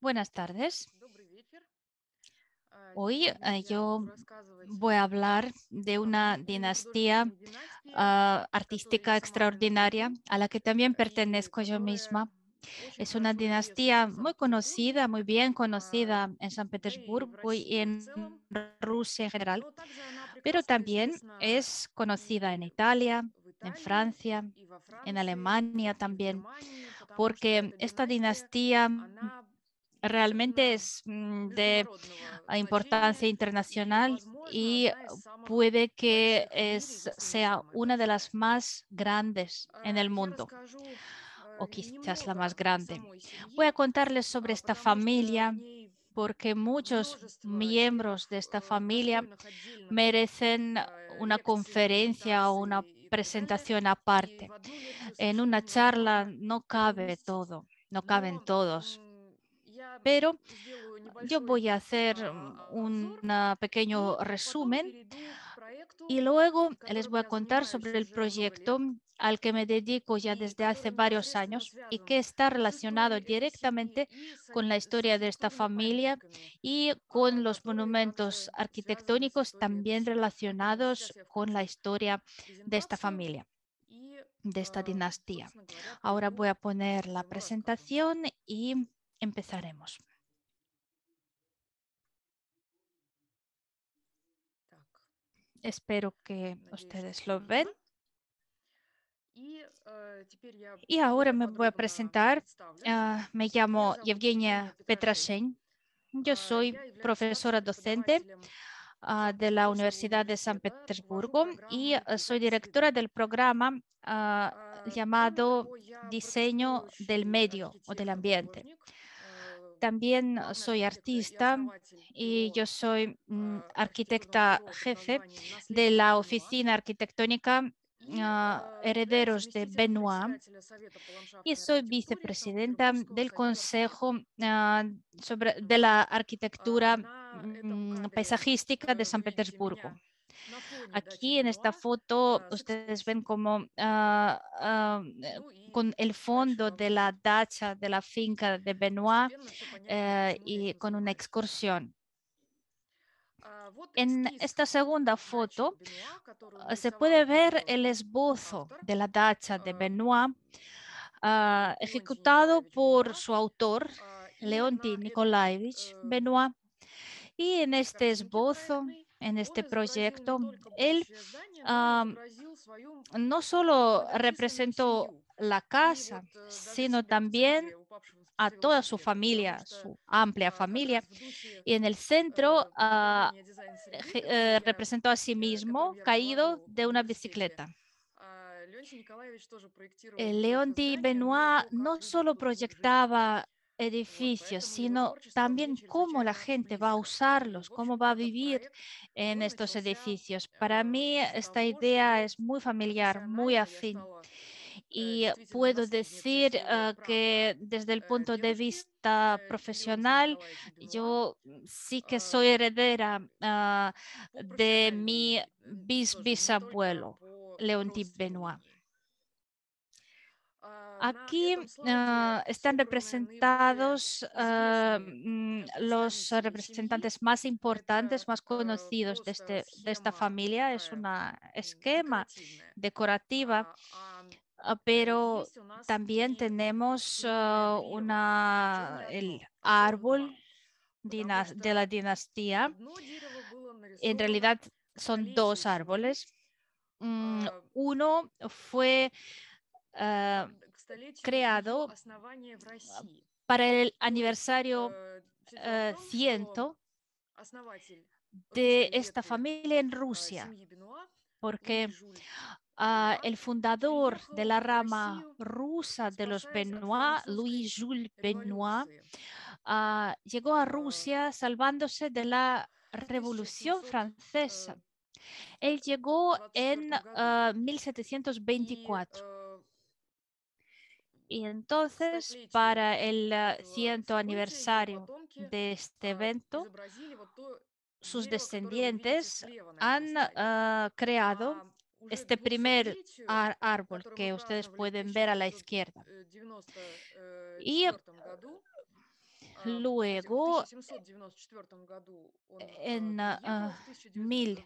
Buenas tardes. Добрый вечер. Hoy Сегодня я yo буду рассказывать voy a hablar de об una удивительной dinastía художественной династии, которой я artística сама extraordinaria принадлежу, a la que también и pertenezco yo которая misma. очень Es una хорошо известна dinastía в muy Санкт-Петербурге, conocida, muy bien а, conocida en San да и в Petersburgo y России в en целом, Rusia en general, но также она pero прекрасно también известна es conocida en и Italia, в en Италии, Francia, и во en Франции, Alemania и в también, Германии, потому что porque эта esta династия, dinastía она realmente действительно es de международного importancia значения и, internacional возможно, y одна из самых puede que больших в мире, если не sea самая una de большая. las más grandes en el Я mundo, расскажу o quizás la más немного о grande. самой Voy семье, a contarles sobre esta потому что в familia ней porque muchos множество miembros членов, de esta familia достойных отдельных merecen una лекций, conferencia o una презентаций и так далее. presentación И aparte. в одну лекцию En совершенно una charla невозможно no это cabe уместить. todo, no caben Но todos, я pero сделаю yo небольшой voy a hacer обзор un pequeño и потом resumen перейду к проекту, y luego les которым voy a я contar занимаюсь sobre el уже много proyecto лет al que me dedico ya и desde hace который varios непосредственно años y связан que está с relacionado историей этой семьи directamente и con la с historia de esta архитектурными familia памятниками, y con los которые monumentos также связаны с arquitectónicos историей этой también семьи. Поэтому relacionados сейчас я con la включу historia de esta презентацию familia, и, de esta dinastía. собственно говоря, Ahora перейду voy a к poner la своему рассказу. presentación y empezaremos. Так, Espero que надеюсь, что ustedes все lo ven. видно. И теперь я Y ahora более me voy a подробно presentar. представлюсь. Me Меня llamo зовут Евгения Евгения Петрашень. Petrashen. Yo soy Я являюсь profesora старшим docente преподавателем de la Санкт-Петербургского Universidad de San университета, руковожу Petersburgo y программой soy «Создание directora среды». del programa Кроме llamado того, я Diseño del практикующий Medio o del Ambiente. архитектор-художник, También главный soy архитектор и artista основатель y бюро yo soy архитектурного arquitecta бюро под jefe названием de «Наследники la Бенуа» oficina arquitectónica и являюсь Herederos de заместителем Benoit председателя Совета по y ландшафтной soy архитектуре vicepresidenta Санкт-Петербургского del союза Consejo архитекторов. de la Вот. arquitectura На этом кадре paisajística de вы San видите Petersburgo. меня на фоне дачи Aquí en esta Бенуа foto с ustedes ven экскурсией. como Ну и con el дальше fondo вам de la будет dacha de la finca de Benoit постепенно все понятнее, почему я y этим con una занимаюсь. excursión. Вот En эскиз esta segunda дачи foto Бенуа, которую se нарисовал puede ver ее el esbozo автор de la dacha de Benoit Леонтий ejecutado Николаевич por Бенуа. su autor, И Leonti на этой Nikolaevich Benoit. Y en este картинке esbozo, проектной en он este изобразил не proyecto, только él будущее здание, но и ah, изобразил свою no solo многочисленную representó семью. la И casa, вот даже sino себя в центре también упавшего a с toda su велосипедом, потому familia, что su amplia как familia. раз в духе Y en el centro направления дизайн среды, representó a sí которым mismo я caído руковожу в de una университете, bicicleta. Леонтий Николаевич тоже проектировал не только Leonti здания, но и Benoit то, no как люди solo будут в них жить. proyectaba Вот, edificios, поэтому его sino творчество мне también cómo la чрезвычайно gente va a близко. И, usarlos, в cómo va общем-то, a этот vivir проект, en он estos начался edificios. Para mí с esta того, idea что es muy familiar, muy профессионально я afín. стала Y действительно puedo наследницей decir всего que правда desde el punto de дедушки vista Леонтия profesional, Николаевича Бенуа. yo sí que Э, soy heredera По de профессиональной mi линии тоже, не только bisabuelo, по Leonti родственной Benoit. линии. На Aquí этом слайде están собраны наиболее representados известные los представители семьи. representantes más importantes, Это más conocidos просто de esta схема familia. Es такая una esquema декоративная. decorativa, А pero есть у нас también и tenemos семейное древо, причем не el одно, а целых árbol два. Потому de la что dinastía. одно дерево было En нарисовано realidad к son столетию dos семьи, árboles. а, Uno fue eh, к столетию ее creado основания в России. para el То есть aniversario все дело в том, что 100 основатель de русской esta ветви familia en Rusia, семьи Бенуа, Луи porque Жюль Бенуа, el fundador de приехал la в rama Россию, rusa de los спасаясь от Benoit, французской Louis-Jules Benoit, революции llegó a в Rusia salvándose de la Revolución Francesa. Él llegó en 1724 году. И 1724. Y к entonces, столетию para el этого 100 события его aniversario потомки de este evento, изобразили вот то sus дерево, которое вы видите descendientes слева на этом han слайде. creado А уже к este primer 200-летию, árbol который мы que ustedes праздновали в pueden ver a la izquierda. Y 1994 году, Luego, en в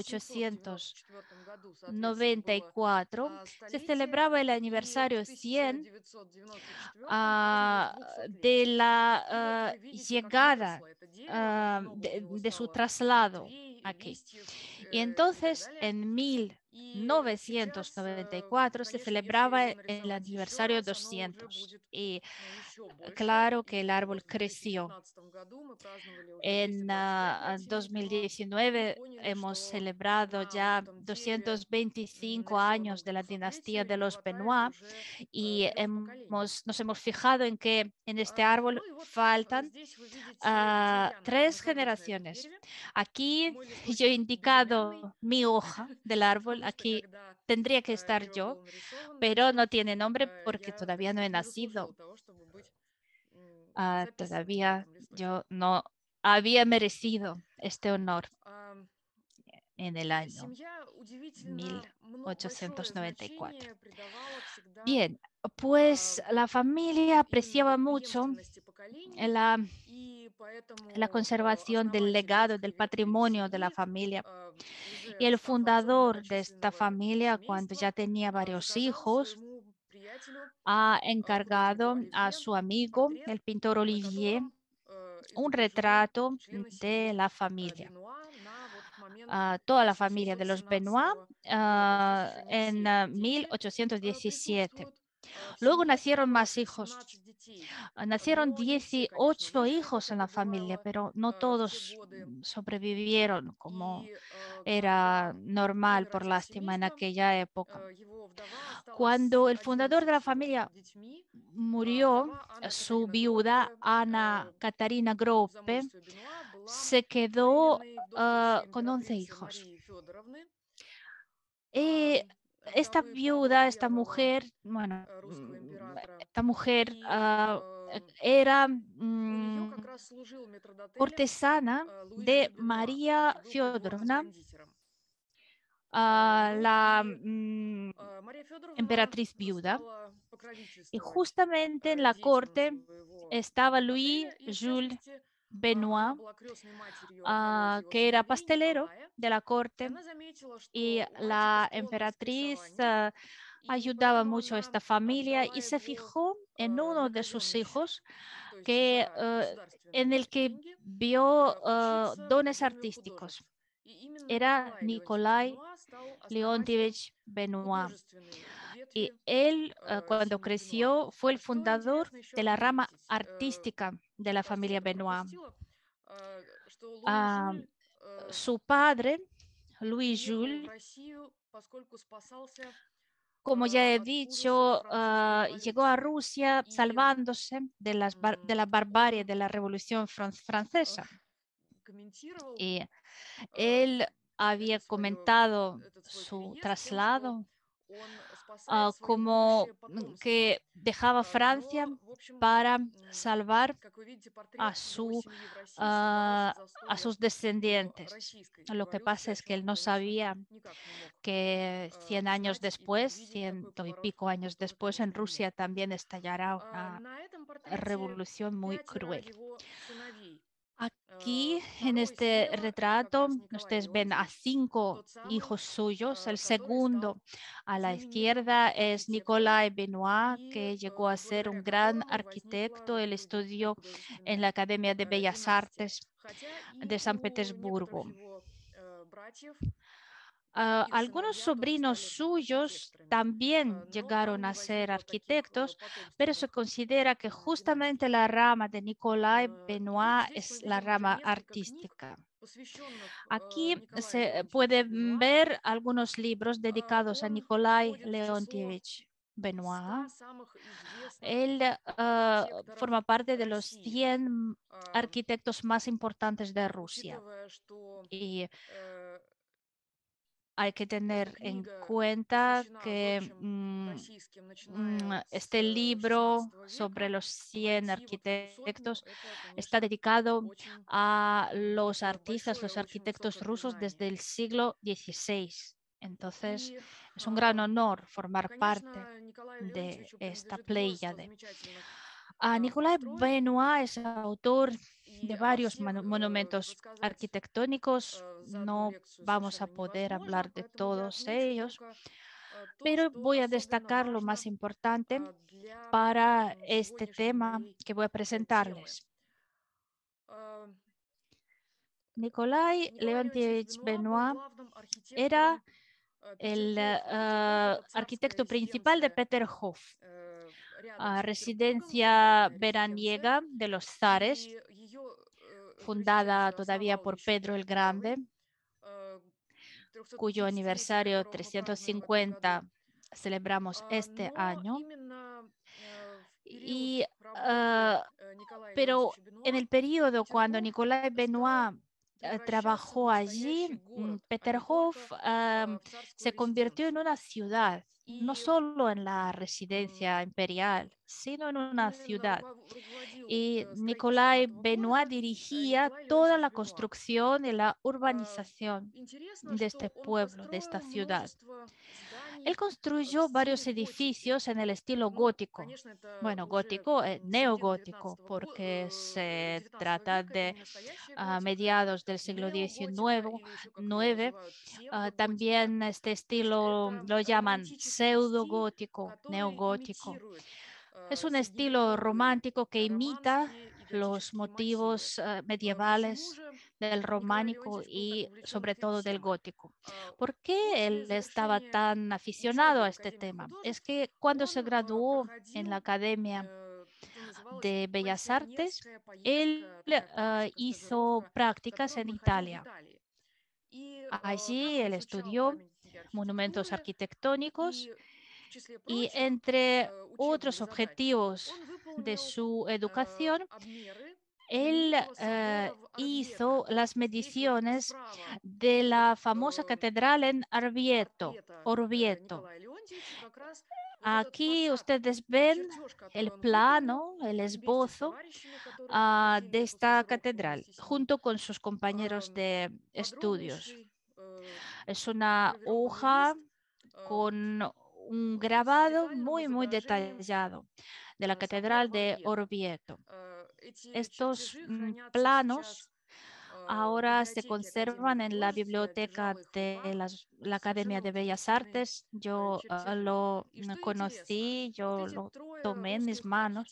1894 году, соответственно, было 1894 se столетие, celebraba el и в aniversario 100 1994 праздновалось de 200-летие. la И вот привидите, как llegada выросло это дерево, как много у него de su стало traslado ветвей, aquí. листьев Y и так entonces далее. en И сейчас, 1994 se конечно, если celebraba его el нарисовать еще aniversario раз, оно уже 200. будет, Y ну, еще больше. claro que el И árbol вот в creció. 2019 году мы праздновали уже En 225-летие, и 2019 поняли, hemos что celebrado на вот ya этом dереве, 225 нарисованном años в de la dinastía двухсотлетие, de не los хватает Benoit уже y 3 поколений. nos hemos fijado en que en este árbol Ну и вот faltan здесь вы видите, где я 3 нахожусь на этом generaciones. дереве. Aquí Мой yo he листочек безымянный, indicado mi hoja del árbol. потому что Aquí когда tendría que estar дерево yo, было нарисовано pero no еще, tiene nombre porque я, так todavía no he сказать, не nacido. заслужила того, чтобы быть записанной на Todavía этом листочке. yo no había merecido este honor А, en el año Семья удивительно большое 1894. значение придавала всегда Bien, pues la familia apreciaba именно mucho преемственности поколений, la, и la поэтому conservación del основатель legado, русской del ветви patrimonio de la семьи, familia. Y уже el став отцом fundador de esta многочисленного familia, cuando семейства, ya tenía varios заказал hijos, своему приятелю, ha художнику encargado a Оливье, su amigo, портрет, el pintor на Olivier, котором un изображены retrato члены de семьи la familia. Бенуа на вот момент Toda la familia de los 1817 Benoit года. Здесь еще не en все дети 1817. присутствуют. В Luego семье nacieron осталось más hijos. 17 детей, Nacieron но не все, конечно, 18 выжили, как hijos en это la familia, бывало pero no в те todos годы. sobrevivieron como И era когда normal умер por отец lástima en семейства, aquella época. его вдова осталась Cuando с el fundador de la 11 familia детьми. murió, Вдова Анна su Катарина viuda Гроппе Ana Catarina в Groppe замужестве Бенуа была se quedó фрейлиной вдовствующей con 11 императрицы hijos. Марии Федоровны. Y esta Вдовы Павла viuda, esta I, mujer, bueno, русского императора. esta mujer И era у нее как раз служил метрдотелем cortesana Луиджи de Бенуа, María который был придворным Фёдоровна, кондитером. Ну la и Мария Федоровна emperatriz viuda. стала Y покровительствовать justamente en la детям corte своего estaba Louis метрдотеля, и в Jules частности она Benoit, была крестной матерью одного из его que era сыновей, pastelero Николая, de la и corte, она заметила, y что у мальчика la склонность к emperatriz рисованию, и ayudaba поэтому mucho a она esta familia отдала y se его fijó en uno на de sus казенный счет, hijos то есть que, за en государственные el que деньги, vio учиться в dones Академию artísticos. художеств. И именно Era Николай Леонтьевич Nikolai Бенуа стал основателем Leontievich Benoit. художественной Y ветви él, cuando семьи Бенуа. creció, fue el Что fundador интересно еще de la rama отметить, artística de la кажется, familia я так Benoit. пропустила, что Луи Ah, Жюль su padre, Louis приехал в Jules, Россию, поскольку спасался como ya he от ужасов dicho, французской llegó a революции. Rusia И salvándose de la barbarie он de la Revolución э, Francesa. комментировал Y э, él había comentado этот свой su переезд тем, что traslado он спасает свое como будущее потомство. que dejaba Francia Но, в общем, para salvar как вы видите, a, портрет его su, семьи в России создавался a в sus застолье descendientes. российской Lo que революции, pasa о es que él чем он, no конечно, sabía никак не мог que 100 años знать и después, предвидеть такой 100 y поворот pico años después, en благополучный мир. Rusia también estallará una На этом портрете revolución muy 5 cruel. его sыновей. Aquí, en Второй este слева– это как retrato, раз Николай ustedes ven a Леонтьевич, 5 тот самый, hijos suyos. El который segundo стал a la знаменитым izquierda es архитектором Nikolai Benoit, и que llegó a ser благодаря un gran которому возникла arquitecto. Él вот эта русская estudió en художественная la Academia de Bellas династия. Artes Хотя и de San у некоторых Petersburgo. его братьев их Algunos сыновья тоже sobrinos стали suyos архитекторами. también Но там llegaron не a ser возникло таких arquitectos, pero se потомственных considera que династий. justamente la rama de Nikolai И вот Benoit здесь мы es la видим уже rama несколько книг, artística. посвященных Aquí Николаю se Леонтьевичу pueden Бенуа. ver algunos libros dedicados a Он Nikolai входит в число Leontievich Benoit. 100 самых известных Él архитекторов forma parte de los России. 100 arquitectos más importantes de Rusia. Учитывая, что Y hay que эта tener en книга cuenta посвящена que зодчим российским, начиная с este libro XVI sobre века, los 100 войти вот в эту сотню– arquitectos это, está конечно, dedicado очень a los такое artistas, большое, los очень arquitectos высокое rusos признание. desde el siglo XVI. Entonces, И, es un gran honor formar parte конечно, Николаю de Леонтьевичу esta принадлежит множество pléyade. замечательных Nicolas Benoit es autor de varios monumentos arquitectónicos. No vamos a poder hablar de todos ellos, pero voy a destacar lo más importante para este tema que voy a presentarles. Nikolai Leontievich Benoit era el arquitecto principal de Peterhof, residencia veraniega de los zares, fundada todavía por Pedro el Grande, cuyo aniversario 350 celebramos este año. Pero en el periodo cuando Nicolas Benoit trabajó allí, Peterhof se convirtió en una ciudad, no solo en la residencia imperial, sino en una ciudad. Y Nicolas Benoit dirigía toda la construcción y la urbanización de este pueblo, de esta ciudad. Él construyó varios edificios en el estilo gótico. Bueno, gótico, neogótico, porque se trata de mediados del siglo XIX. También este estilo lo llaman pseudogótico, neogótico. Es un estilo romántico que imita los motivos medievales del románico y sobre todo del gótico. ¿Por qué él estaba tan aficionado a este tema? Es que cuando se graduó en la Academia de Bellas Artes, él hizo prácticas en Italia. Allí él estudió monumentos arquitectónicos y entre otros objetivos de su educación, él hizo las mediciones de la famosa catedral en Orvieto. Aquí ustedes ven el plano, el esbozo de esta catedral junto con sus compañeros de estudios. Es una hoja con un grabado muy detallado de la catedral de Orvieto. Estos planos ahora se conservan en la biblioteca de la Academia de Bellas Artes. Yo lo conocí, yo lo tomé en mis manos.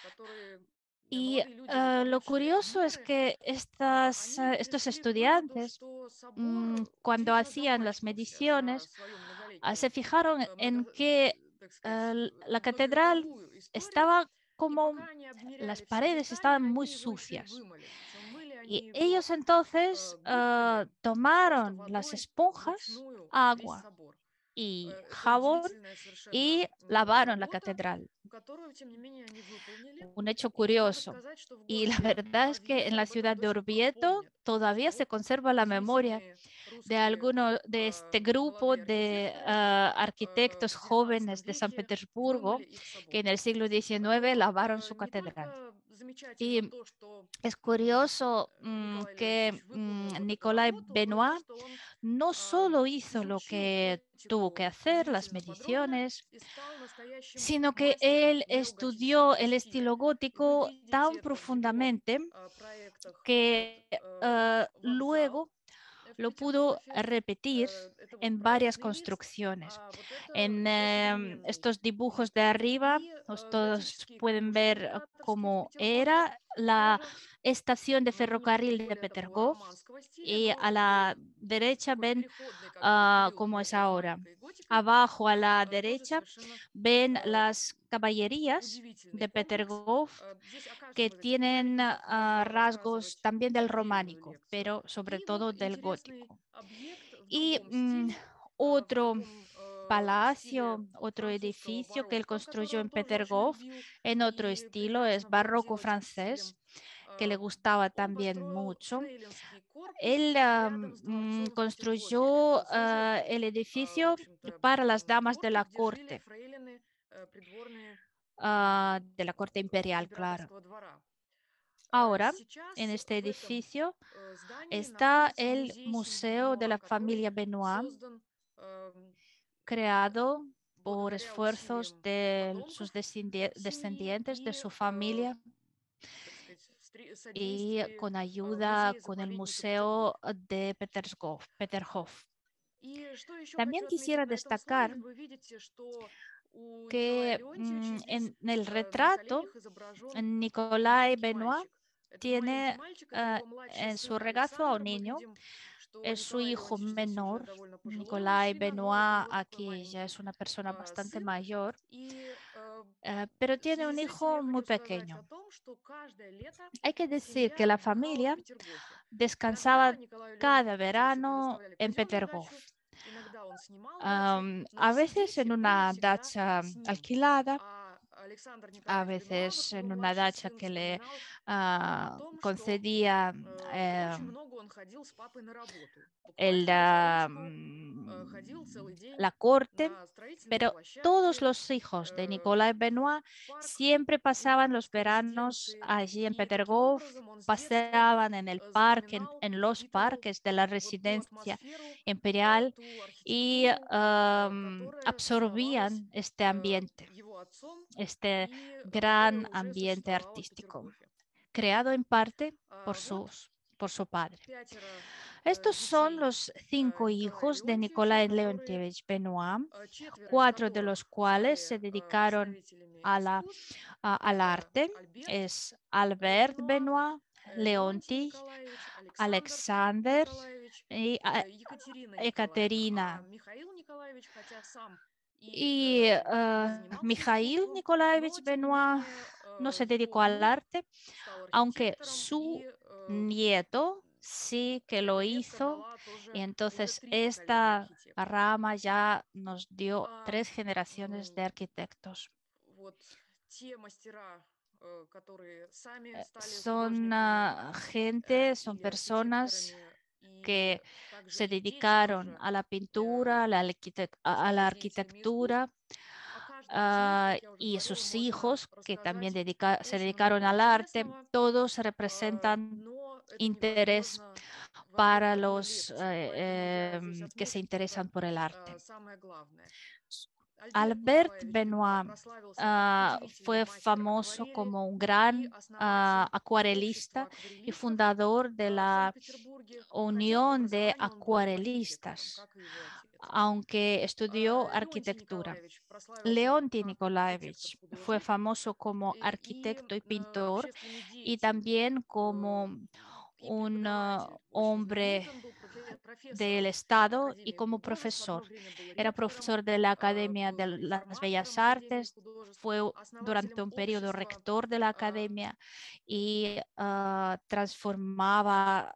Y lo curioso es que estos estudiantes, cuando hacían las mediciones, se fijaron en que la catedral estaba como, las paredes estaban muy sucias. Y ellos entonces tomaron las esponjas, agua y jabón y lavaron la catedral. Un hecho curioso. Y la verdad es que en la ciudad de Orvieto todavía se conserva la memoria de alguno de este grupo de arquitectos jóvenes de San Petersburgo que en el siglo XIX lavaron su catedral. Y es curioso que Nicolas Benoit no solo hizo lo que tuvo que hacer, las mediciones, sino que él estudió el estilo gótico tan profundamente que luego lo pudo repetir en varias construcciones. En estos dibujos de arriba, todos pueden ver cómo era la estación de ferrocarril de Peterhof y a la derecha ven cómo es ahora. Abajo a la derecha ven las caballerías de Peterhof que tienen rasgos también del románico, pero sobre todo del gótico. Y otro palacio, otro edificio que él construyó en Peterhof en otro estilo, es barroco francés, que le gustaba también mucho. Él construyó el edificio para las damas de la corte imperial, claro. Ahora, en este edificio está el Museo de la Familia Benoit, creado por esfuerzos de sus descendientes, de su familia y con ayuda con el Museo de Peterhof. También quisiera destacar que en el retrato Nicolai Benoit tiene en su regazo a un niño. Es su hijo menor, Nicolai Benoit, aquí ya es una persona bastante mayor, pero tiene un hijo muy pequeño. Hay que decir que la familia descansaba cada verano en Peterhof. A veces en una dacha alquilada, a veces en una dacha que le concedía la corte, pero todos los hijos de Nicolai Benoit siempre pasaban los veranos allí en Peterhof, paseaban en el parque, en los parques de la residencia imperial y absorbían este ambiente, este gran ambiente artístico, creado en parte por su padre. Estos son los 5 hijos de Nicolai Leontievich Benoit, 4 de los cuales se dedicaron al arte. Es Albert Benoit, Leonti, Alexander y Ekaterina. Y Mikhail Nikolaevich Benoit no se dedicó al arte, aunque su nieto sí que lo hizo, y entonces esta rama ya nos dio 3 generaciones de arquitectos. Son son personas que se dedicaron a la pintura, a la arquitectura, y sus hijos que también se dedicaron al arte. Todos representan interés para los que se interesan por el arte. Albert Benoit fue famoso como un gran acuarelista y fundador de la Unión de Acuarelistas, aunque estudió arquitectura. Leonti Nikolaevich fue famoso como arquitecto y pintor y también como un hombre del Estado y como profesor. Era profesor de la Academia de las Bellas Artes, fue durante un periodo rector de la Academia y transformaba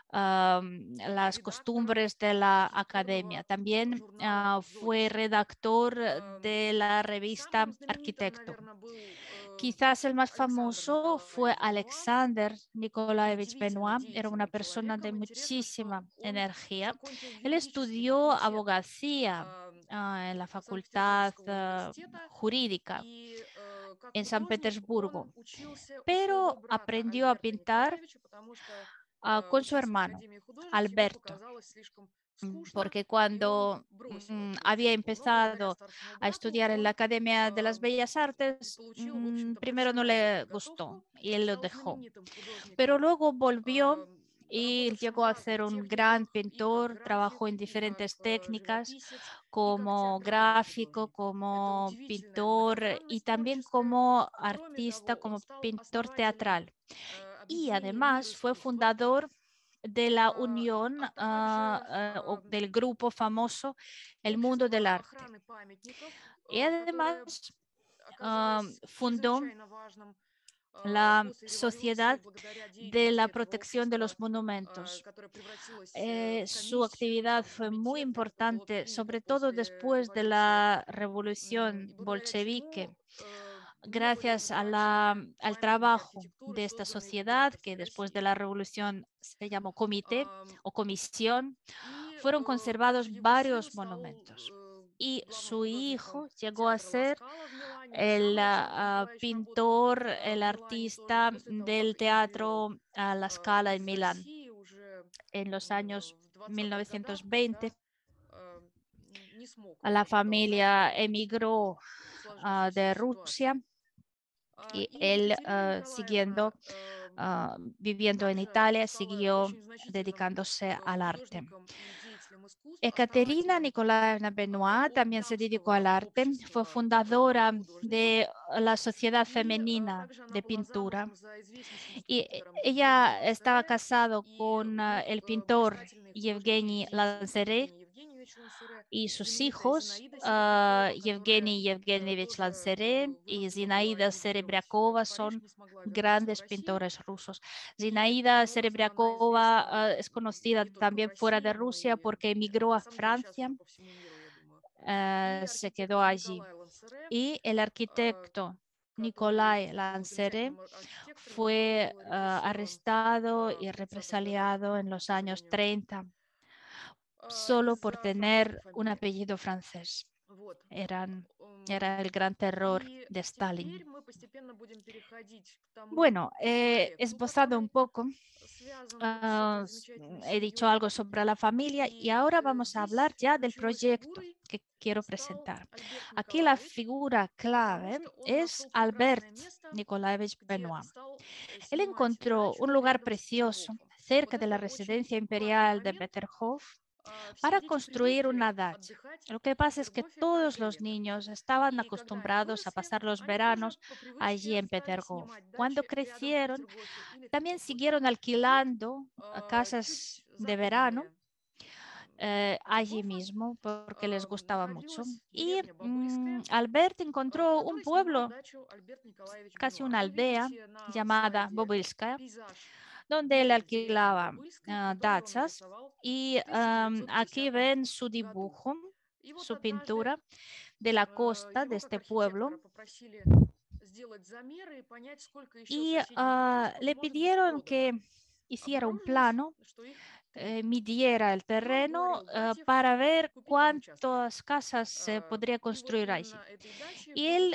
las costumbres de la Academia. También fue redactor de la revista Arquitecto. Quizás el más famoso fue Alexander Nikolaevich Benoit. Era una persona de muchísima energía. Él estudió abogacía en la Facultad Jurídica en San Petersburgo, pero aprendió a pintar con su hermano, Alberto, porque cuando había empezado a estudiar en la Academia de las Bellas Artes, primero no le gustó y él lo dejó, pero luego volvió y llegó a ser un gran pintor, trabajó en diferentes técnicas como gráfico, como pintor y también como artista, como pintor teatral. Y además fue fundador de la unión o del grupo famoso El Mundo del Arte. Y además fundó la Sociedad de la Protección de los Monumentos. Su actividad fue muy importante, sobre todo después de la revolución bolchevique, gracias al trabajo de esta sociedad, que después de la revolución se llamó comité o comisión, fueron conservados varios monumentos. Y su hijo llegó a ser el pintor, el artista del teatro a La Scala en Milán en los años 1920. La familia emigró de Rusia y él, siguiendo viviendo en Italia, siguió dedicándose al arte. Ekaterina Nikolaevna Benoit también se dedicó al arte, fue fundadora de la Sociedad Femenina de Pintura y ella estaba casada con el pintor Yevgeny Lanzeret y sus hijos, Yevgeny Yevgenyevich Lanzeret y Zinaida Serebriakova, son grandes pintores rusos. Zinaida Serebriakova es conocida también fuera de Rusia porque emigró a Francia, se quedó allí. Y el arquitecto Nikolai Lanzeret fue arrestado y represaliado en los años 30 solo por tener un apellido francés. Era el gran terror de Stalin. Bueno, he esbozado un poco, he dicho algo sobre la familia y ahora vamos a hablar ya del proyecto que quiero presentar. Aquí la figura clave es Albert Nikolaevich Benoit. Él encontró un lugar precioso cerca de la residencia imperial de Peterhof para construir una dacha. Lo que pasa es que todos los niños estaban acostumbrados a pasar los veranos allí en Peterhof. Cuando crecieron, también siguieron alquilando casas de verano allí mismo porque les gustaba mucho. Y Albert encontró un pueblo, casi una aldea llamada Bobыльskaya, donde él alquilaba dachas. Y aquí ven su dibujo, su pintura de la costa de este pueblo. Y le pidieron que hiciera un plano, midiera el terreno para ver cuántas casas se podría construir allí. Y él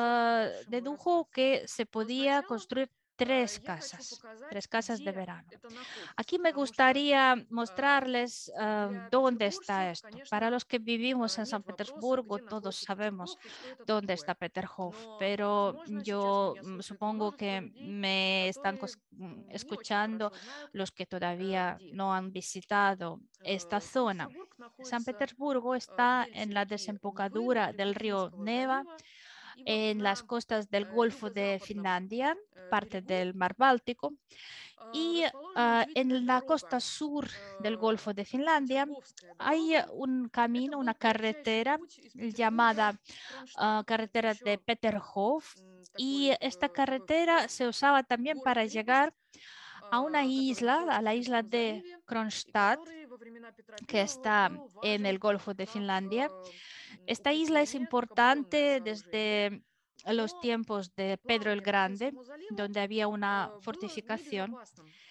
dedujo que se podía construir tres casas de verano. Aquí me gustaría mostrarles dónde está esto. Para los que vivimos en San Petersburgo, todos sabemos dónde está Peterhof, pero yo supongo que me están escuchando los que todavía no han visitado esta zona. San Petersburgo está en la desembocadura del río Neva, en las costas del Golfo de Finlandia, parte del Mar Báltico, y en la costa sur del Golfo de Finlandia hay un camino, una carretera llamada carretera de Peterhof, y esta carretera se usaba también para llegar a una isla, a la isla de Kronstadt, que está en el Golfo de Finlandia. Esta isla es importante desde los tiempos de Pedro el Grande, donde había una fortificación.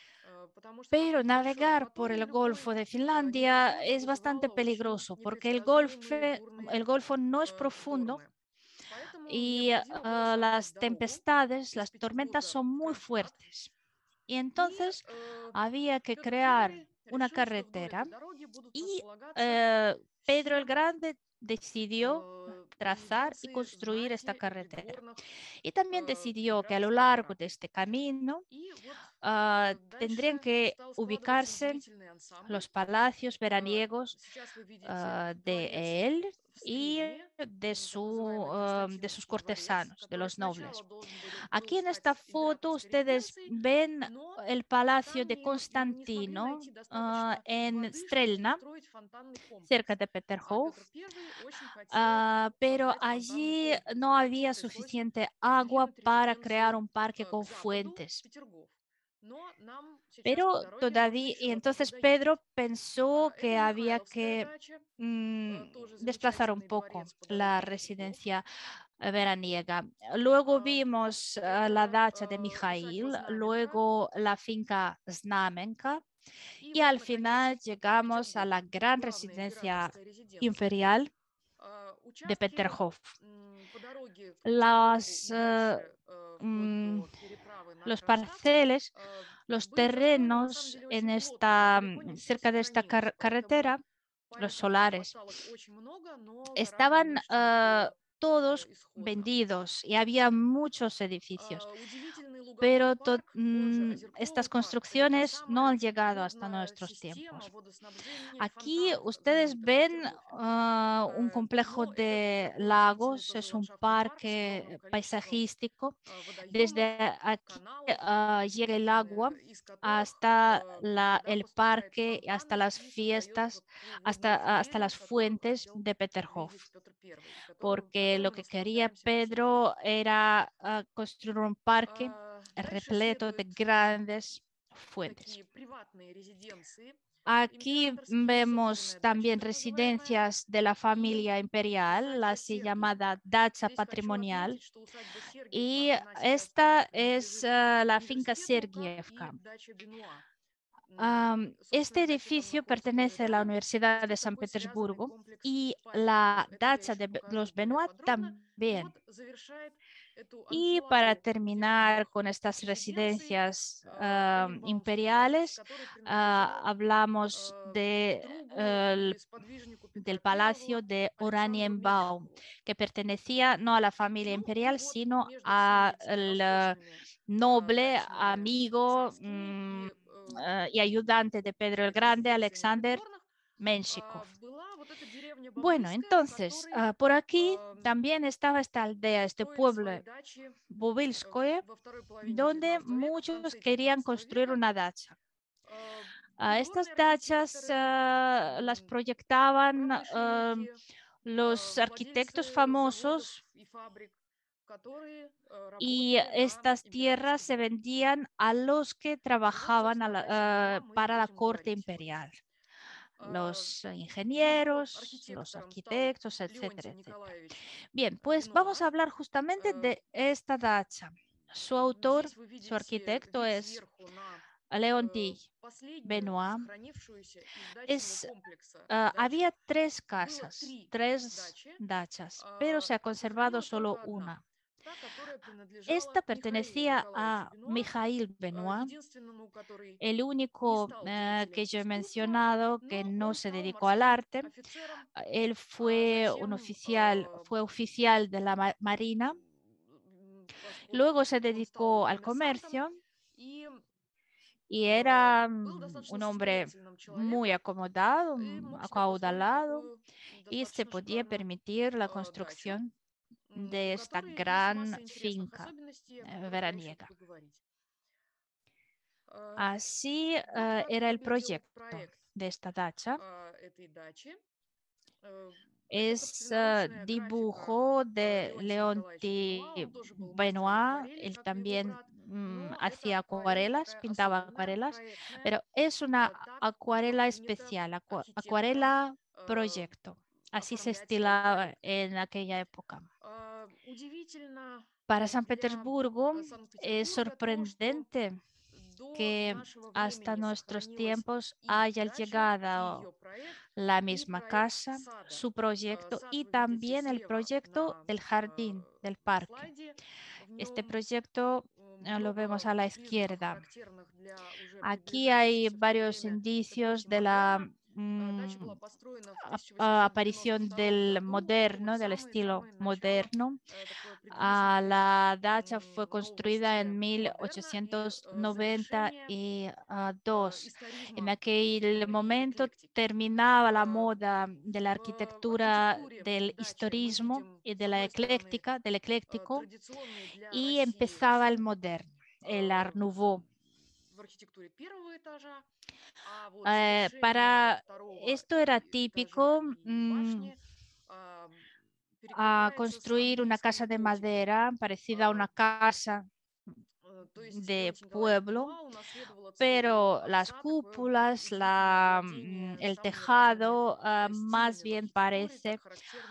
Pero navegar por el Golfo de Finlandia es bastante peligroso porque el Golfo no es profundo y las tempestades, las tormentas son muy fuertes. Y entonces había que crear una carretera y Pedro el Grande decidió trazar y construir esta carretera. Y también decidió que a lo largo de este camino tendrían que ubicarse los palacios veraniegos de él y de sus cortesanos, de los nobles. Aquí en esta foto ustedes ven el palacio de Constantino en Strelna, cerca de Peterhof, pero allí no había suficiente agua para crear un parque con fuentes. Pero todavía, y entonces Pedro pensó que había que desplazar un poco la residencia veraniega. Luego vimos la dacha de Mijail, luego la finca Znamenka y al final llegamos a la gran residencia imperial de Peterhof. Los parceles, los terrenos cerca de esta carretera los solares. Estaban todos vendidos y había muchos edificios, pero estas construcciones no han llegado hasta nuestros tiempos. Aquí ustedes ven un complejo de lagos, es un parque paisajístico. Desde aquí llega el agua hasta el parque, hasta las fiestas, hasta las fuentes de Peterhof, porque lo que quería Pedro era construir un parque repleto de grandes fuentes. Aquí vemos también residencias de la familia imperial, la así llamada dacha patrimonial, y esta es la finca Sergievka. Este edificio pertenece a la Universidad de San Petersburgo y la dacha de los Benoit también. Y para terminar con estas residencias imperiales, hablamos del palacio de Oranienbaum, que pertenecía no a la familia imperial, sino al noble amigo y ayudante de Pedro el Grande, Alexander Menshikov. Bueno, entonces, por aquí también estaba esta aldea, este pueblo, Bobilskoye, donde muchos querían construir una dacha. Estas dachas las proyectaban los arquitectos famosos y estas tierras se vendían a los que trabajaban para la corte imperial. Los ingenieros, los arquitectos, etcétera, etcétera. Bien, pues vamos a hablar justamente de esta dacha. Su autor, su arquitecto es Leonti Benoit. Había tres casas, tres dachas, pero se ha conservado solo una. Esta pertenecía a Mikhail Benoit, el único que yo he mencionado que no se dedicó al arte. Él fue fue oficial de la Marina. Luego se dedicó al comercio y era un hombre muy acomodado, acaudalado, y se podía permitir la construcción de esta gran finca veraniega. Así era el proyecto de esta dacha. Es dibujo de Leonti Benoit. Él también hacía acuarelas, pintaba acuarelas, pero es una acuarela especial, acuarela proyecto. Así se estilaba en aquella época. Para San Petersburgo es sorprendente que hasta nuestros tiempos haya llegado la misma casa, su proyecto y también el proyecto del jardín, del parque. Este proyecto lo vemos a la izquierda. Aquí hay varios indicios de la aparición del moderno, del estilo moderno. La dacha fue construida en 1892. En aquel momento terminaba la moda de la arquitectura del historismo y de la ecléctica, del ecléctico, y empezaba el moderno, el Art Nouveau. Para esto era típico construir una casa de madera parecida a una casa de pueblo, pero las cúpulas, el tejado más bien parece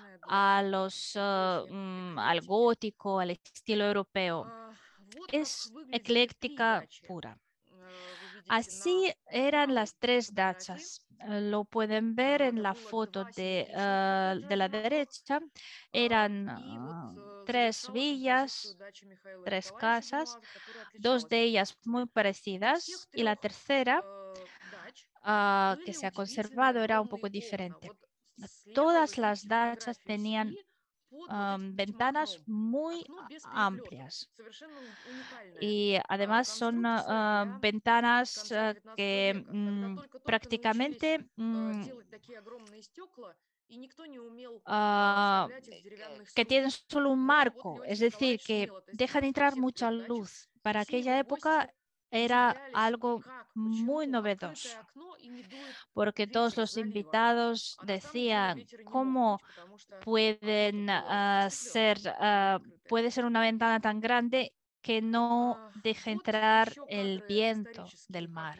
al gótico, al estilo europeo. Es ecléctica pura. Así eran las tres dachas. Lo pueden ver en la foto de la derecha. Eran tres villas, tres casas, dos de ellas muy parecidas y la tercera que se ha conservado era un poco diferente. Todas las dachas tenían ventanas muy amplias y además son ventanas que prácticamente que tienen solo un marco, es decir, que dejan entrar mucha luz. Para aquella época era algo muy novedoso, porque todos los invitados decían cómo pueden puede ser una ventana tan grande que no deje entrar el viento del mar.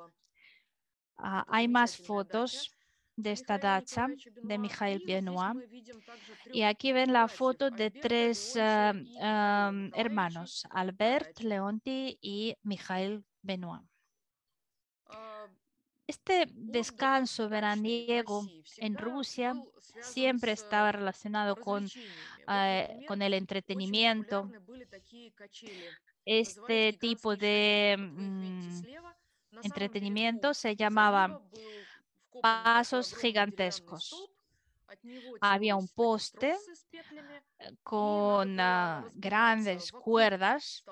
Hay más fotos de esta dacha de Mikhail Benoit. Y aquí ven la foto de tres hermanos, Albert, Leonti y Mikhail Benoit. Este descanso veraniego en Rusia siempre estaba relacionado con el entretenimiento. Este tipo de entretenimiento se llamaba pasos gigantescos. Había un poste con grandes cuerdas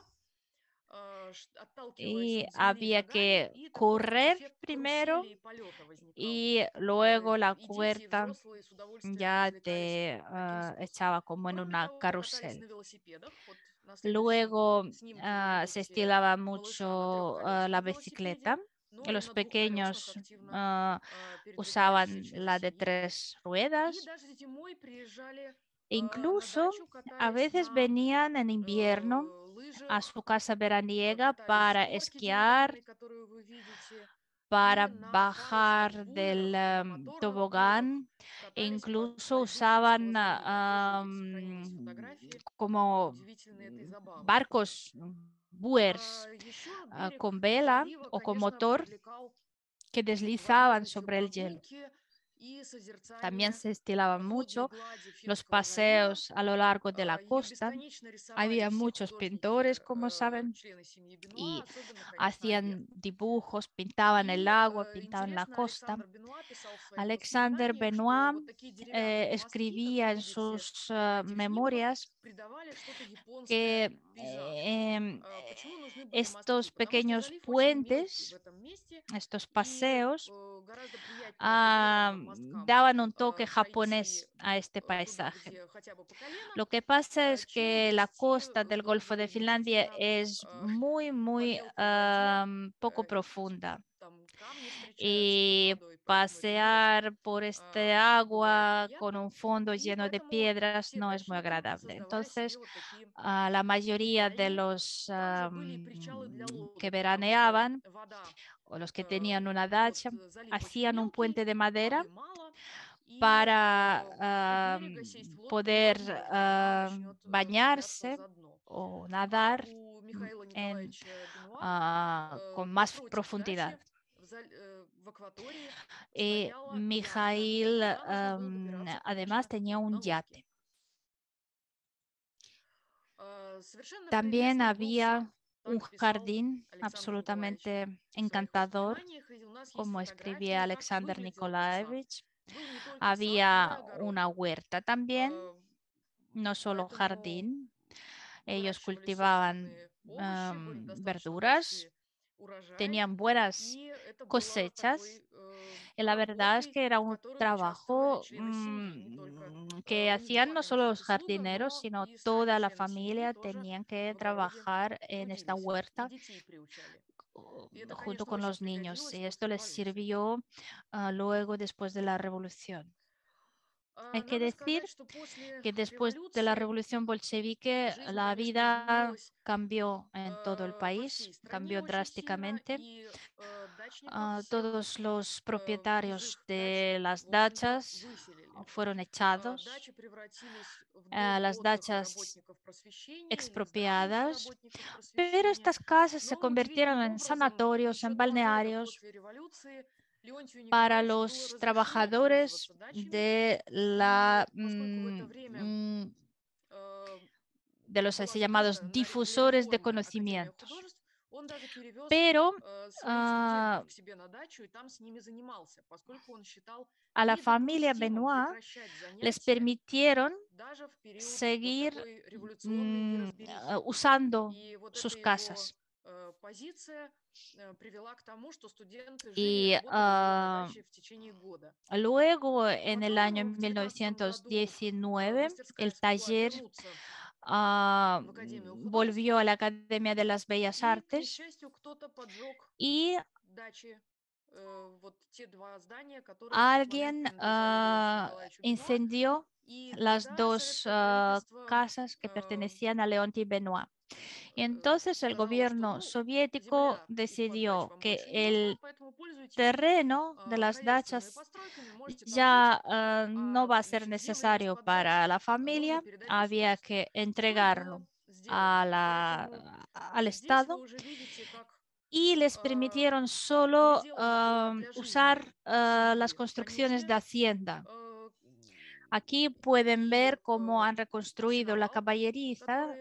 y había que correr primero y luego la cuerda ya te echaba como en una carrusel. Luego se estilaba mucho la bicicleta. Los pequeños usaban la de 3 ruedas. Incluso a veces venían en invierno a su casa veraniega para esquiar, para bajar del tobogán, e incluso usaban como barcos, buers con vela o con motor que deslizaban sobre el hielo. También se estilaban mucho los paseos a lo largo de la costa. Había muchos pintores, como saben, y hacían dibujos, pintaban el agua, pintaban la costa. Alexander Benoit escribía en sus memorias que estos pequeños puentes, estos paseos, daban un toque japonés a este paisaje. Lo que pasa es que la costa del Golfo de Finlandia es muy poco profunda y pasear por este agua con un fondo lleno de piedras no es muy agradable. Entonces, la mayoría de los que veraneaban o los que tenían una dacha hacían un puente de madera para poder bañarse o nadar con más profundidad. Mijail además tenía un yate. También había un jardín absolutamente encantador, como escribía Alexander Nikolaevich. Había una huerta también, no solo jardín. Ellos cultivaban verduras, tenían buenas cosechas. Y la verdad es que era un trabajo que hacían no solo los jardineros, sino toda la familia tenían que trabajar en esta huerta junto con los niños. Y esto les sirvió luego después de la revolución. Hay que decir que después de la revolución bolchevique la vida cambió en todo el país, cambió drásticamente. Todos los propietarios de las dachas fueron echados, las dachas expropiadas, pero estas casas se convirtieron en sanatorios, en balnearios para los trabajadores de los así llamados difusores de conocimientos. pero a la familia Benoit les permitieron seguir usando sus casas. Y luego, en el año 1919, el taller volvió a la Academia de las Bellas Artes y alguien incendió las dos casas que pertenecían a Leonti Benoit. Y entonces el gobierno soviético decidió que el terreno de las dachas ya no va a ser necesario para la familia, había que entregarlo al Estado y les permitieron solo usar las construcciones de hacienda. Aquí pueden ver cómo han reconstruido la caballeriza,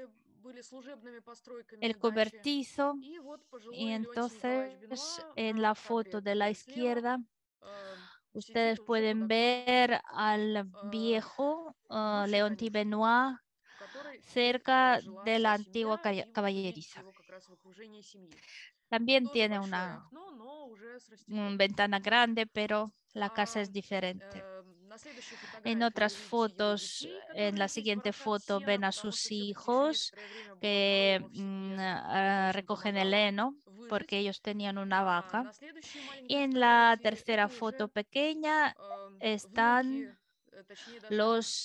el cobertizo, y entonces en la foto de la izquierda ustedes pueden ver al viejo Leonti Benoit cerca de la antigua caballeriza. También tiene una ventana grande, pero la casa es diferente. En otras fotos, en la siguiente foto, ven a sus hijos que recogen el heno porque ellos tenían una vaca. Y en la tercera foto pequeña están los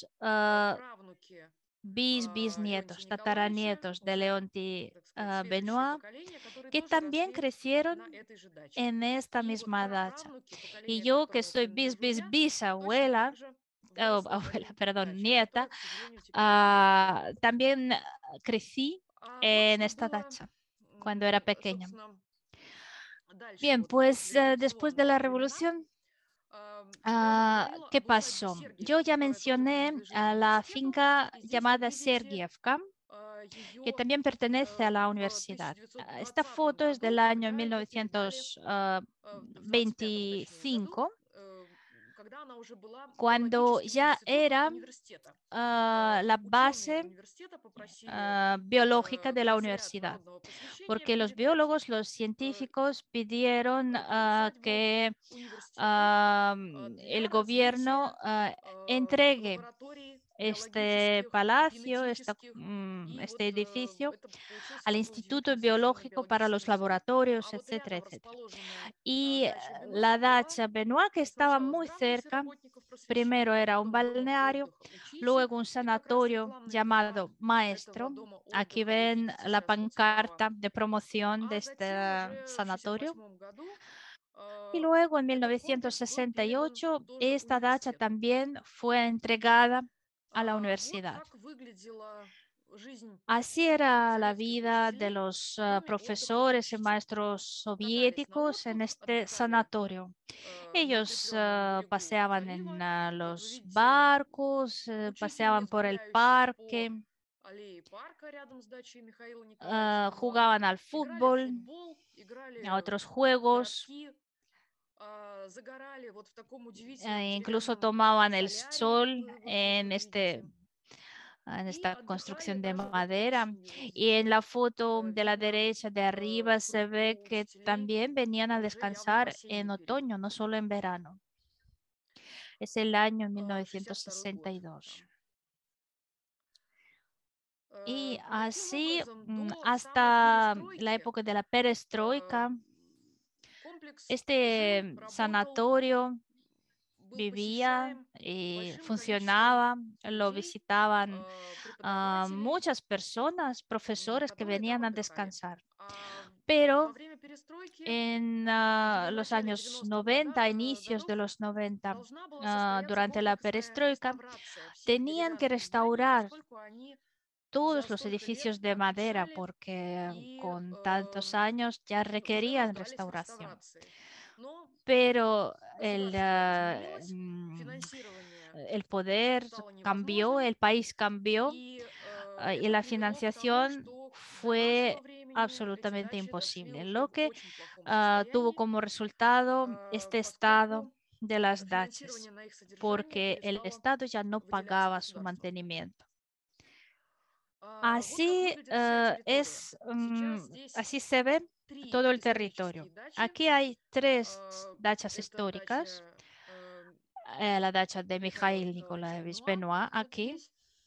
bisnietos, tataranietos de Leonti Benoit, que también crecieron en esta misma dacha. Y yo, que soy bisabuela, abuela, perdón, nieta, también crecí en esta dacha cuando era pequeña. Bien, pues después de la revolución, ¿qué pasó? Yo ya mencioné a la finca llamada Sergievka, que también pertenece a la universidad. Esta foto es del año 1925, cuando ya era la base biológica de la universidad, porque los biólogos, los científicos pidieron que el gobierno entregue este palacio, este edificio, al Instituto Biológico para los laboratorios, etcétera, etcétera. Y la dacha Benoit, que estaba muy cerca, primero era un balneario, luego un sanatorio llamado Maestro. Aquí ven la pancarta de promoción de este sanatorio. Y luego en 1968 esta dacha también fue entregada a la universidad. Así era la vida de los profesores y maestros soviéticos en este sanatorio. Ellos paseaban en los barcos, paseaban por el parque, jugaban al fútbol, a otros juegos, incluso tomaban el sol en esta construcción de madera. Y en la foto de la derecha de arriba se ve que también venían a descansar en otoño, no solo en verano. Es el año 1962. Y así hasta la época de la perestroika, este sanatorio vivía y funcionaba, lo visitaban muchas personas, profesores que venían a descansar. Pero en los años 90, inicios de los 90, durante la perestroika, tenían que restaurar todos los edificios de madera porque con tantos años ya requerían restauración. Pero el poder cambió, el país cambió y la financiación fue absolutamente imposible, lo que tuvo como resultado este estado de las dachas, porque el Estado ya no pagaba su mantenimiento. Así así se ve todo el territorio. Aquí hay tres dachas históricas, la dacha de Mikhail Nikolaevich Benoit aquí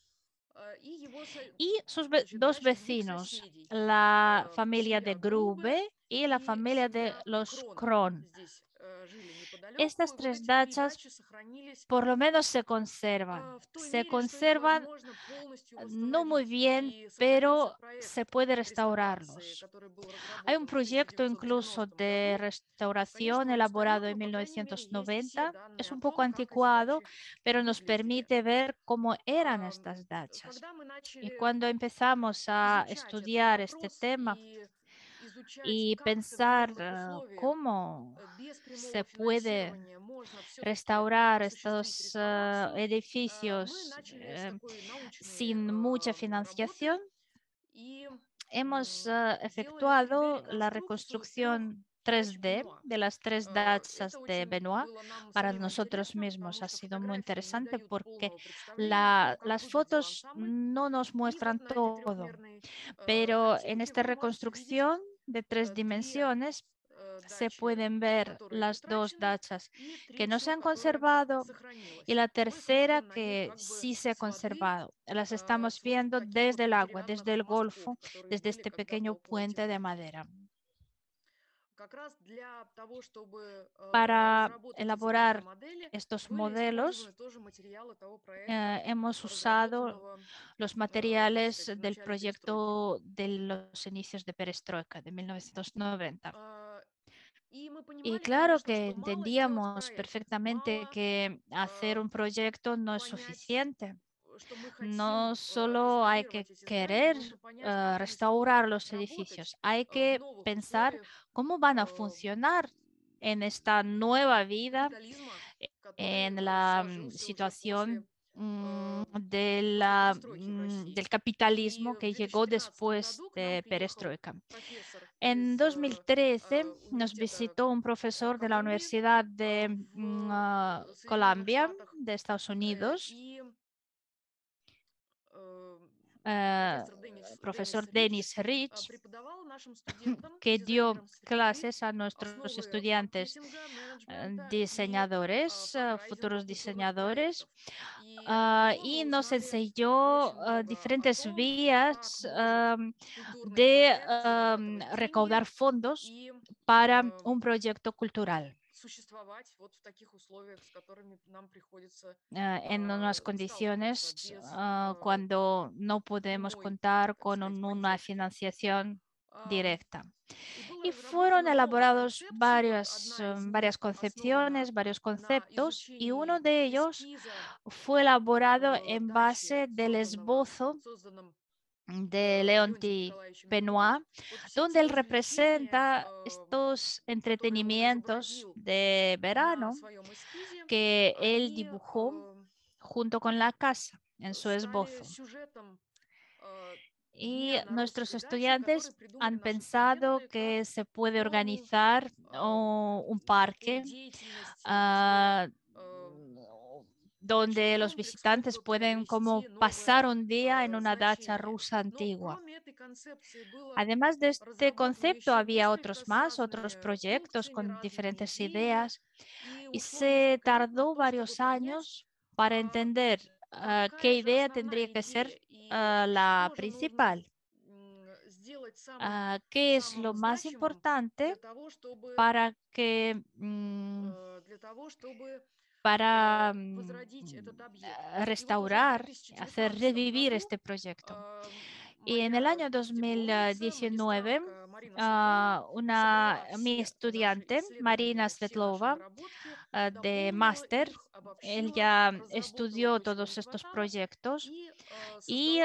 y sus dos vecinos, la familia de Grube y la familia de los Kron. Estas tres dachas por lo menos se conservan. Se conservan no muy bien, pero se puede restaurarlos. Hay un proyecto incluso de restauración elaborado en 1990. Es un poco anticuado, pero nos permite ver cómo eran estas dachas. Y cuando empezamos a estudiar este tema y pensar cómo se puede restaurar estos edificios sin mucha financiación, hemos efectuado la reconstrucción 3D de las tres dachas de Benoit. Para nosotros mismos ha sido muy interesante porque las fotos no nos muestran todo, pero en esta reconstrucción de 3 dimensiones se pueden ver las dos dachas que no se han conservado y la tercera que sí se ha conservado. Las estamos viendo desde el agua, desde el Golfo, desde este pequeño puente de madera. Para elaborar estos modelos, hemos usado los materiales del proyecto de los inicios de Perestroika de 1990. Y claro que entendíamos perfectamente que hacer un proyecto no es suficiente. No solo hay que querer restaurar los edificios, hay que pensar cómo van a funcionar en esta nueva vida, en la situación del capitalismo que llegó después de Perestroika. En 2013 nos visitó un profesor de la Universidad de Columbia, de Estados Unidos, eh, profesor Dennis Rich, que dio clases a nuestros estudiantes diseñadores, futuros diseñadores, y nos enseñó diferentes vías de recaudar fondos para un proyecto cultural en unas condiciones cuando no podemos contar con una financiación directa. Y fueron elaborados varias concepciones, varios conceptos, y uno de ellos fue elaborado en base del esbozo de Leonti Benoit, donde él representa estos entretenimientos de verano que él dibujó junto con la casa en su esbozo. Y nuestros estudiantes han pensado que se puede organizar un parque ah, donde los visitantes pueden como pasar un día en una dacha rusa antigua. Además de este concepto, había otros más, otros proyectos con diferentes ideas y se tardó varios años para entender qué idea tendría que ser la principal. ¿Qué es lo más importante para que restaurar, hacer revivir este proyecto? Y en el año 2019, mi estudiante, Marina Svetlova, de máster, ella estudió todos estos proyectos y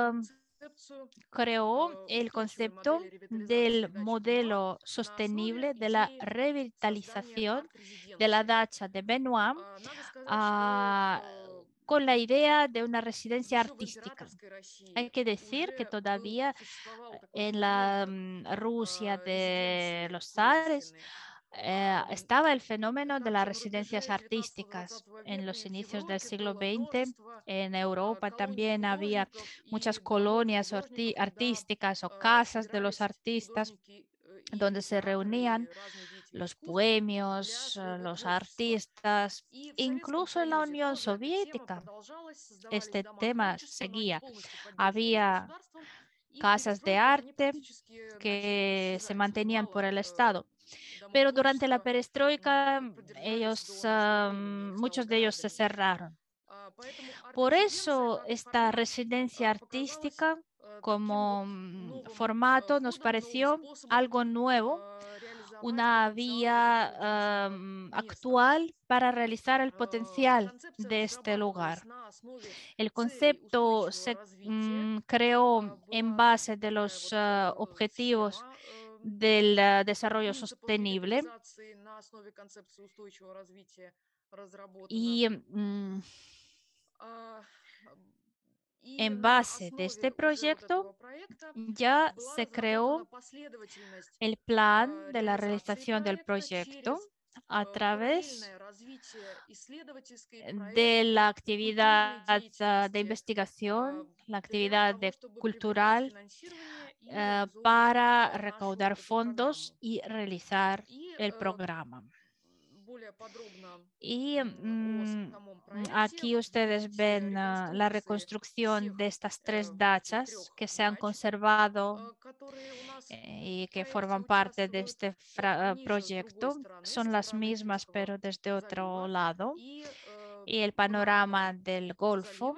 creó el concepto del modelo sostenible de la revitalización de la dacha de Benoit con la idea de una residencia artística. Hay que decir que todavía en la Rusia de los zares estaba el fenómeno de las residencias artísticas. En los inicios del siglo XX, en Europa también había muchas colonias artísticas o casas de los artistas donde se reunían los bohemios, los artistas, incluso en la Unión Soviética. Este tema seguía. Había casas de arte que se mantenían por el Estado. Pero durante la perestroika, muchos de ellos se cerraron. Por eso esta residencia artística como formato nos pareció algo nuevo, una vía actual para realizar el potencial de este lugar. El concepto se creó en base de los objetivos del desarrollo sostenible y en base de este proyecto ya se creó el plan de la realización del proyecto a través de la actividad de investigación, la actividad cultural para recaudar fondos y realizar el programa. Y aquí ustedes ven la reconstrucción de estas 3 dachas que se han conservado y que forman parte de este proyecto. Son las mismas, pero desde otro lado. Y el panorama del Golfo.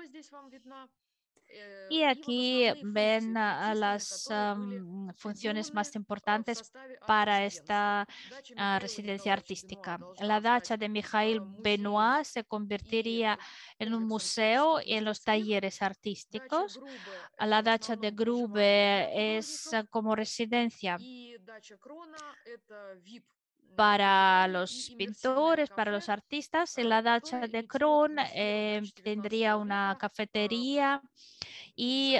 Y aquí ven las funciones más importantes para esta residencia artística. La dacha de Mikhail Benoit se convertiría en un museo y en los talleres artísticos. La dacha de Grube es como residencia para los pintores, para los artistas. En la dacha de Kron tendría una cafetería y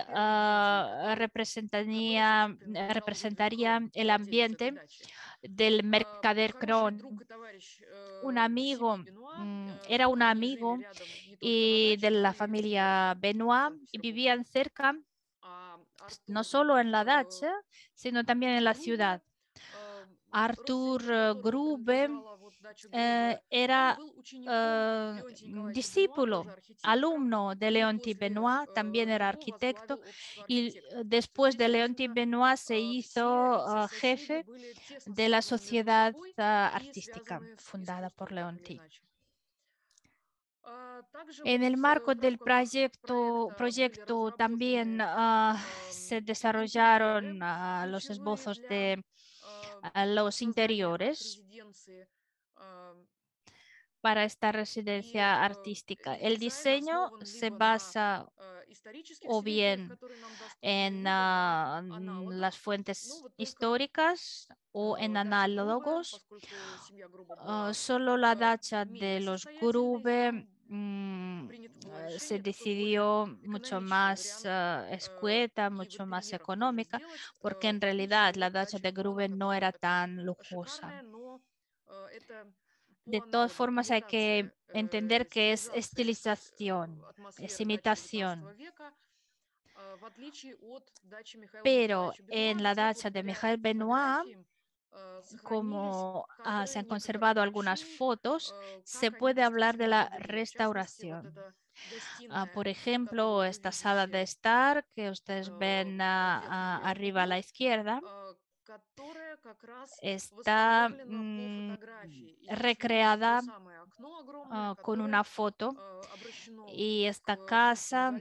representaría el ambiente del mercader Kron. Un amigo, era un amigo y de la familia Benoit y vivían cerca, no solo en la dacha, sino también en la ciudad. Arthur Grube era discípulo, alumno de Leontie Benoit, también era arquitecto, y después de Leontie Benoit se hizo jefe de la sociedad artística fundada por Leontie. En el marco del proyecto también se desarrollaron los esbozos de los interiores para esta residencia artística. El diseño se basa o bien en las fuentes históricas o en análogos. Solo la dacha de los Grube se decidió mucho más escueta, mucho más económica, porque en realidad la dacha de Grube no era tan lujosa. De todas formas, hay que entender que es estilización, es imitación. Pero en la dacha de Mikhail Benoit, como se han conservado algunas fotos, se puede hablar de la restauración. Por ejemplo, esta sala de estar que ustedes ven arriba a la izquierda está recreada con una foto y esta casa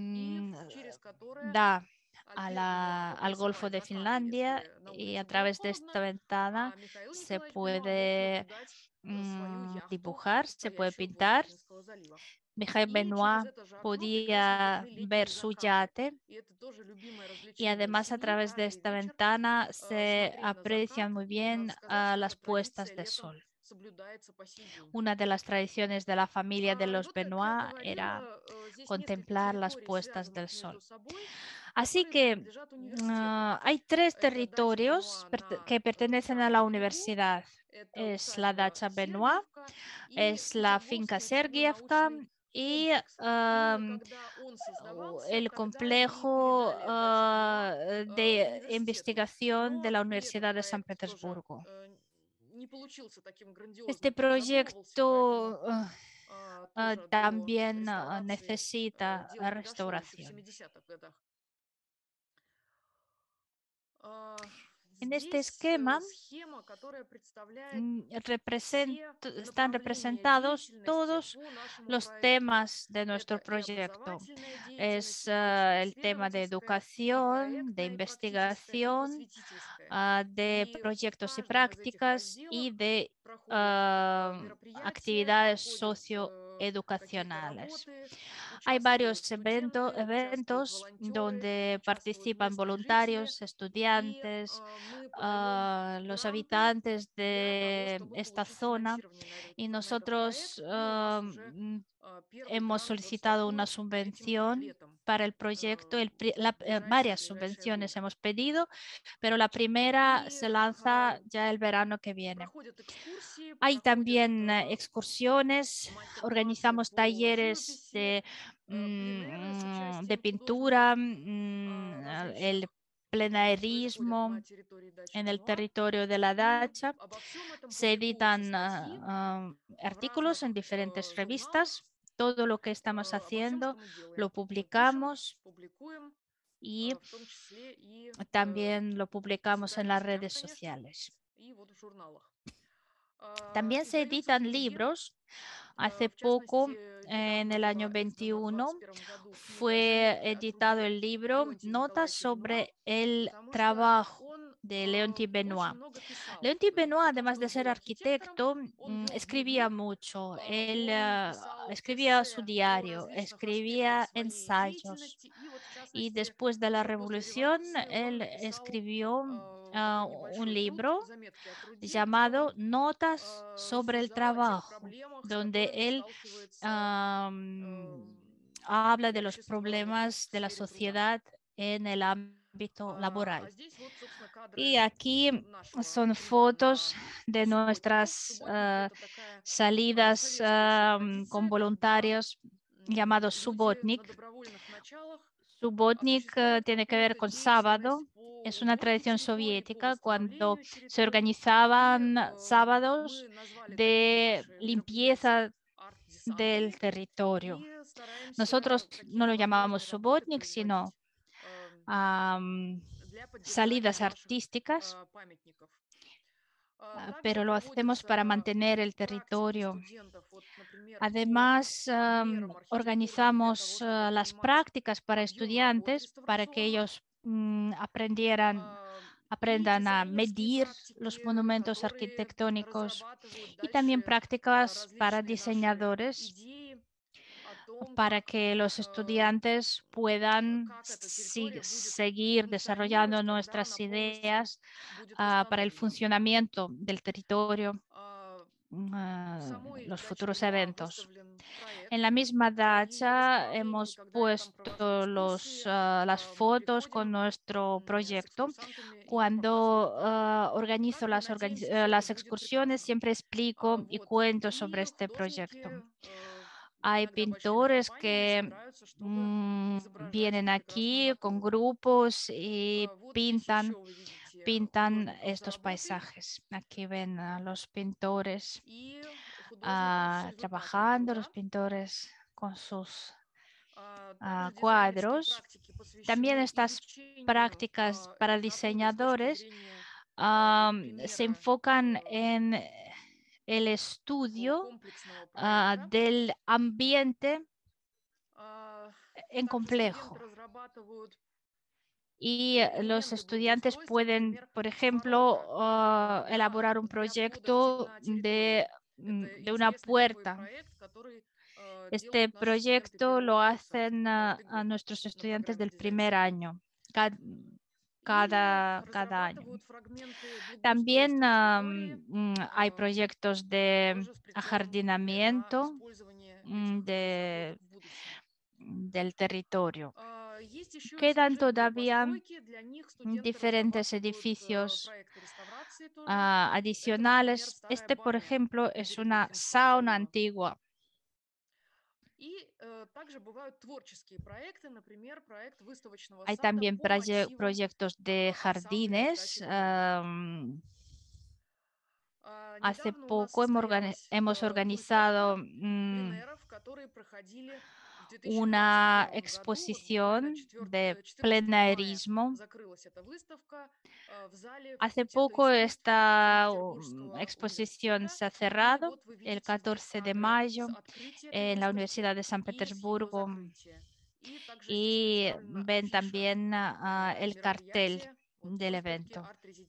da al Golfo de Finlandia y a través de esta ventana se puede dibujar, se puede pintar. Mikhail Benoit podía ver su yate y además a través de esta ventana se aprecian muy bien las puestas de sol. Una de las tradiciones de la familia de los Benoit era contemplar las puestas del sol. Así que hay tres territorios que pertenecen a la universidad. Es la dacha Benoit, es la finca Sergievka y el complejo de investigación de la Universidad de San Petersburgo. Este proyecto también necesita restauración. En este esquema están representados todos los temas de nuestro proyecto. Es el tema de educación, de investigación, de proyectos y prácticas y de actividades socioeducacionales. Hay varios eventos donde participan voluntarios, estudiantes, los habitantes de esta zona y nosotros hemos solicitado una subvención para el proyecto. Varias subvenciones hemos pedido, pero la primera se lanza ya el verano que viene. Hay también excursiones, organizamos talleres de pintura, el plenarismo en el territorio de la dacha. Se editan artículos en diferentes revistas. Todo lo que estamos haciendo lo publicamos y también lo publicamos en las redes sociales. También se editan libros. Hace poco, en el año 21, fue editado el libro Notas sobre el trabajo de Leontie Benoit. Leontie Benoit, además de ser arquitecto, escribía mucho. Él escribía su diario, escribía ensayos. Y después de la revolución, él escribió un libro llamado Notas sobre el trabajo, donde él habla de los problemas de la sociedad en el ámbito laboral. Y aquí son fotos de nuestras salidas con voluntarios llamados Subotnik. Subotnik tiene que ver con sábado. Es una tradición soviética cuando se organizaban sábados de limpieza del territorio. Nosotros no lo llamábamos Subotnik, sino salidas artísticas, pero lo hacemos para mantener el territorio. Además, organizamos las prácticas para estudiantes para que ellos aprendan a medir los monumentos arquitectónicos y también prácticas para diseñadores para que los estudiantes puedan seguir desarrollando nuestras ideas para el funcionamiento del territorio, los futuros eventos. En la misma dacha hemos puesto las fotos con nuestro proyecto. Cuando organizo las excursiones, siempre explico y cuento sobre este proyecto. Hay pintores que vienen aquí con grupos y pintan estos paisajes. Aquí ven a los pintores trabajando, los pintores con sus cuadros. También estas prácticas para diseñadores se enfocan en el estudio del ambiente en complejo. Y los estudiantes pueden, por ejemplo, elaborar un proyecto de una puerta. Este proyecto lo hacen a nuestros estudiantes del primer año. cada año. También hay proyectos de ajardinamiento del territorio. Quedan todavía diferentes edificios adicionales. Este, por ejemplo, es una sauna antigua. Hay también proyectos de jardines. Hace poco hemos organizado una exposición de plenarismo. Hace poco esta exposición se ha cerrado el 14 de mayo en la Universidad de San Petersburgo y ven también el cartel del evento.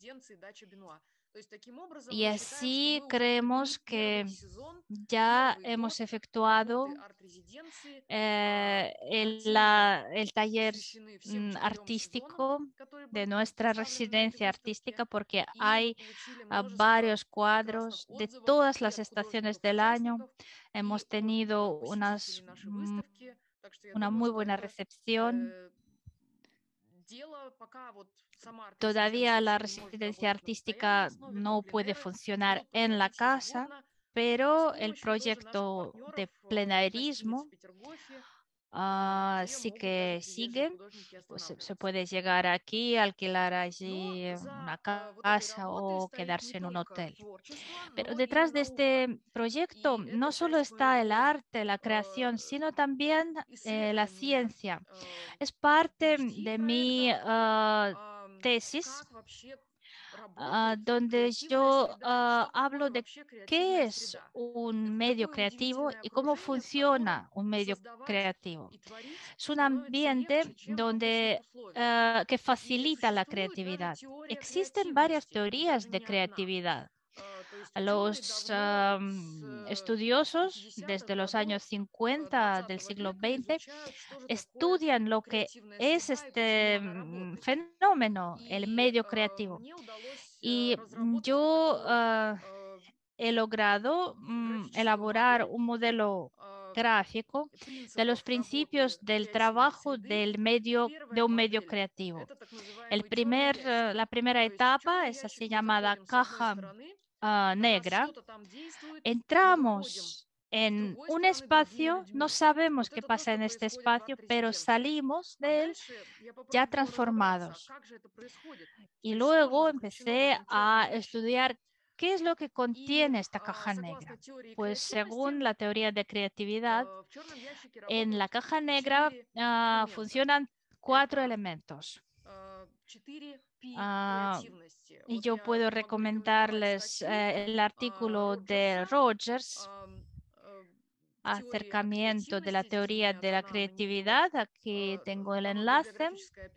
Y así creemos que ya hemos efectuado el taller artístico de nuestra residencia artística, porque hay varios cuadros de todas las estaciones del año. Hemos tenido una muy buena recepción. Todavía la residencia artística no puede funcionar en la casa, pero el proyecto de plenarismo sí que sigue. Pues se puede llegar aquí, alquilar allí una casa o quedarse en un hotel. Pero detrás de este proyecto no solo está el arte, la creación, sino también la ciencia. Es parte de mi tesis, donde yo hablo de qué es un medio creativo y cómo funciona un medio creativo. Es un ambiente que facilita la creatividad. Existen varias teorías de creatividad. Los estudiosos desde los años 50 del siglo XX estudian lo que es este fenómeno, el medio creativo. Y yo he logrado elaborar un modelo gráfico de los principios del trabajo de un medio creativo. La primera etapa es así llamada caja negra. Entramos en un espacio, no sabemos qué pasa en este espacio, pero salimos de él ya transformados. Y luego empecé a estudiar qué es lo que contiene esta caja negra. Pues según la teoría de creatividad, en la caja negra funcionan 4 elementos. Y yo puedo recomendarles el artículo de Rogers, acercamiento de la teoría de la creatividad. Aquí tengo el enlace.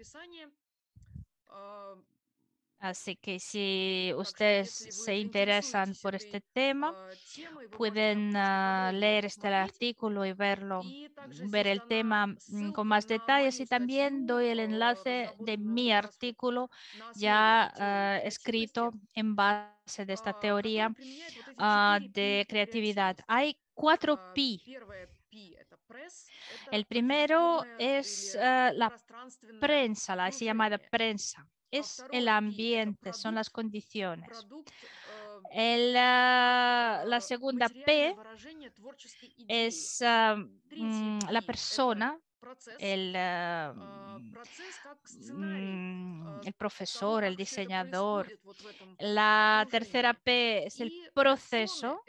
Así que si ustedes se interesan por este tema, pueden leer este artículo y ver el tema con más detalles. Y también doy el enlace de mi artículo ya escrito en base de esta teoría de creatividad. Hay 4 P. El primero es la prensa, la así llamada prensa. Es el ambiente, son las condiciones. La segunda P es la persona, el profesor, el diseñador. La tercera P es el proceso.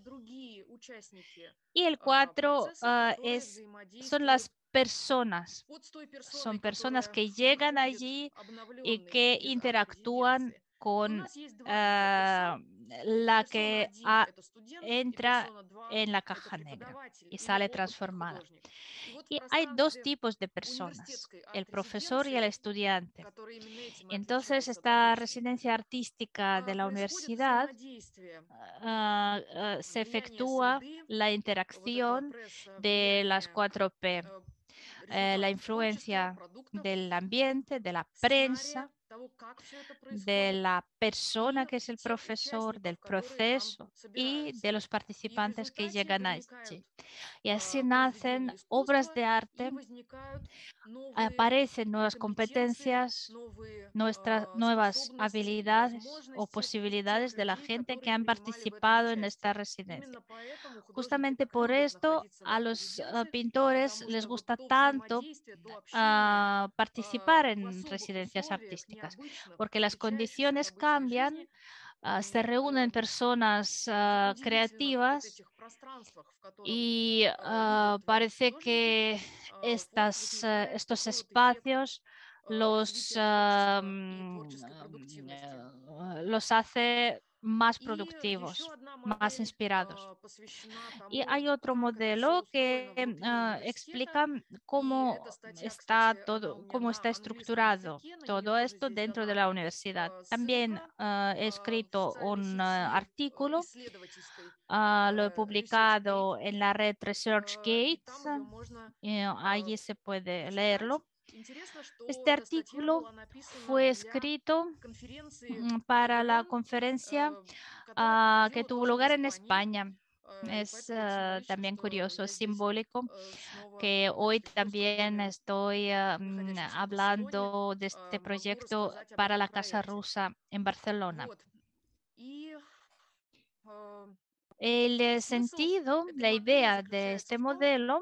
Y el 4 son las personas. Son personas que llegan allí y que interactúan con la que entra en la caja negra y sale transformada. Y hay 2 tipos de personas, el profesor y el estudiante. Entonces, esta residencia artística de la universidad se efectúa la interacción de las 4 P. La influencia del ambiente, de la prensa, de la persona que es el profesor, del proceso y de los participantes que llegan allí. Y así nacen obras de arte, aparecen nuevas competencias, nuestras nuevas habilidades o posibilidades de la gente que han participado en esta residencia. Justamente por esto a los pintores les gusta tanto participar en residencias artísticas, porque las condiciones cambian, se reúnen personas creativas y parece que estos espacios los hace más productivos, más inspirados. Y hay otro modelo que explica cómo está todo, cómo está estructurado todo esto dentro de la universidad. También he escrito un artículo, lo he publicado en la red ResearchGate, allí se puede leerlo. Este artículo fue escrito para la conferencia que tuvo lugar en España. Es también curioso, simbólico, que hoy también estoy hablando de este proyecto para la Casa Rusa en Barcelona. El sentido, la idea de este modelo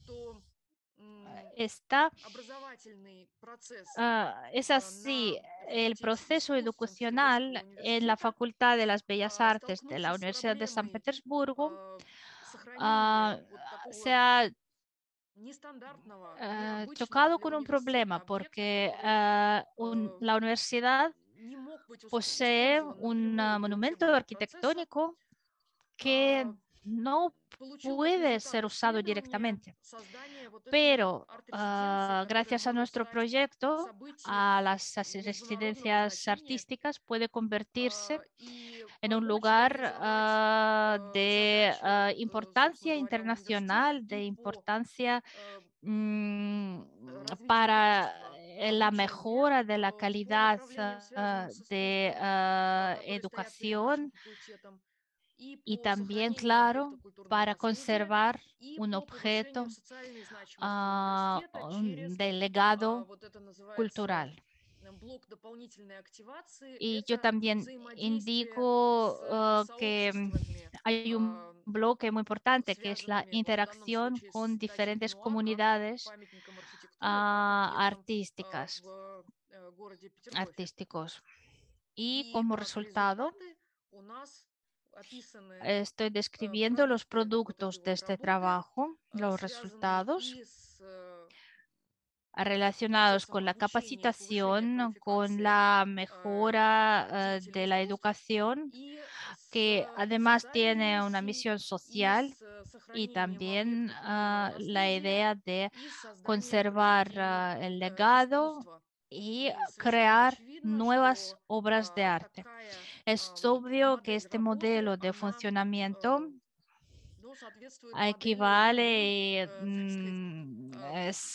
es así. El proceso educacional en la Facultad de las Bellas Artes de la Universidad de San Petersburgo ah, se ha chocado con un problema porque la universidad posee un monumento arquitectónico que no puede ser usado directamente. Pero gracias a nuestro proyecto, a las residencias artísticas puede convertirse en un lugar de importancia internacional, de importancia para la mejora de la calidad de educación y también, claro, para conservar un objeto del legado cultural. Y yo también indico que hay un bloque muy importante que es la interacción con diferentes comunidades artísticos. Y como resultado, estoy describiendo los productos de este trabajo, los resultados relacionados con la capacitación, con la mejora de la educación, que además tiene una misión social y también la idea de conservar el legado y crear nuevas obras de arte. Es obvio que este modelo de funcionamiento equivale, es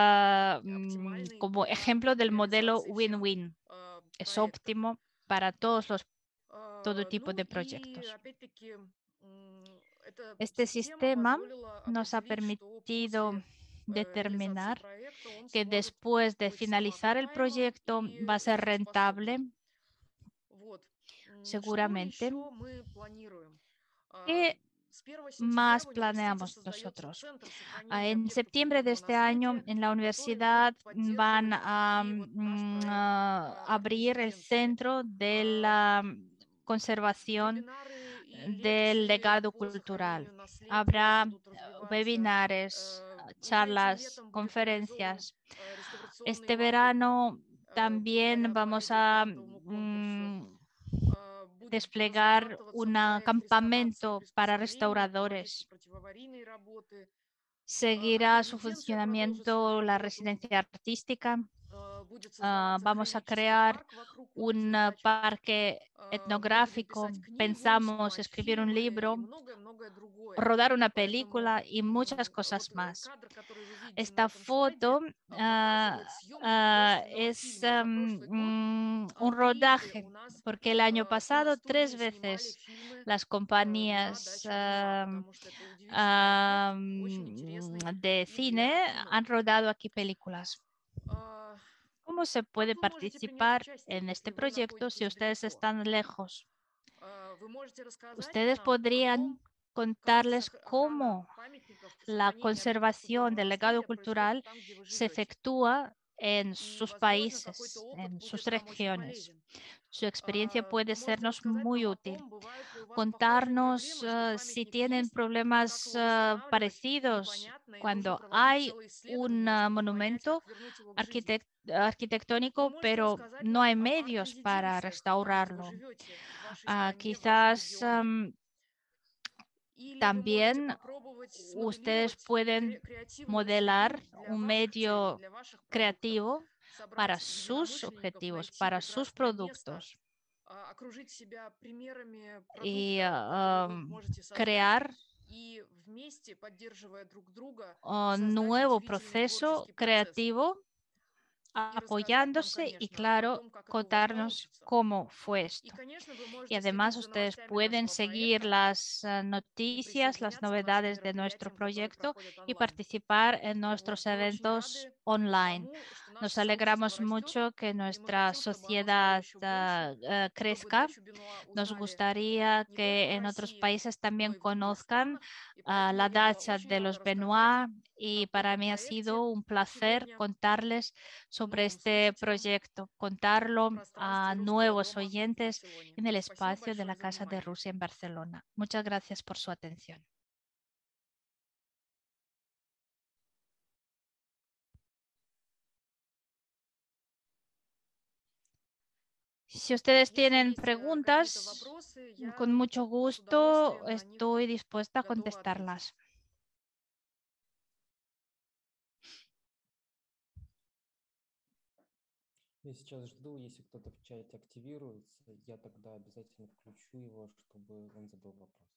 como ejemplo del modelo win-win. Es óptimo para todo tipo de proyectos. Este sistema nos ha permitido determinar que después de finalizar el proyecto va a ser rentable, seguramente. ¿Qué más planeamos nosotros? En septiembre de este año en la universidad van a abrir el Centro de la Conservación del Legado Cultural. Habrá webinares, charlas, conferencias. Este verano también vamos a desplegar un campamento para restauradores. Seguirá su funcionamiento la residencia artística vamos a crear un parque etnográfico, pensamos escribir un libro, rodar una película y muchas cosas más. Esta foto es un rodaje, porque el año pasado 3 veces las compañías de cine han rodado aquí películas. ¿Cómo se puede participar en este proyecto si ustedes están lejos? Ustedes podrían contarles cómo la conservación del legado cultural se efectúa en sus países, en sus regiones. Su experiencia puede sernos muy útil. Contarnos si tienen problemas parecidos cuando hay un monumento arquitectónico, pero no hay medios para restaurarlo. Quizás también ustedes pueden modelar un medio creativo para sus objetivos, para sus productos y crear un nuevo proceso creativo apoyándose y, claro, contarnos cómo fue esto. Y además ustedes pueden seguir las noticias, las novedades de nuestro proyecto y participar en nuestros eventos online. Nos alegramos mucho que nuestra sociedad crezca. Nos gustaría que en otros países también conozcan la dacha de los Benoit, y para mí ha sido un placer contarles sobre este proyecto, contarlo a nuevos oyentes en el espacio de la Casa de Rusia en Barcelona. Muchas gracias por su atención. Si ustedes tienen preguntas, con mucho gusto estoy dispuesta a contestarlas. Я сейчас жду, если кто-то в чате активируется, я тогда обязательно включу его, чтобы он задал вопрос.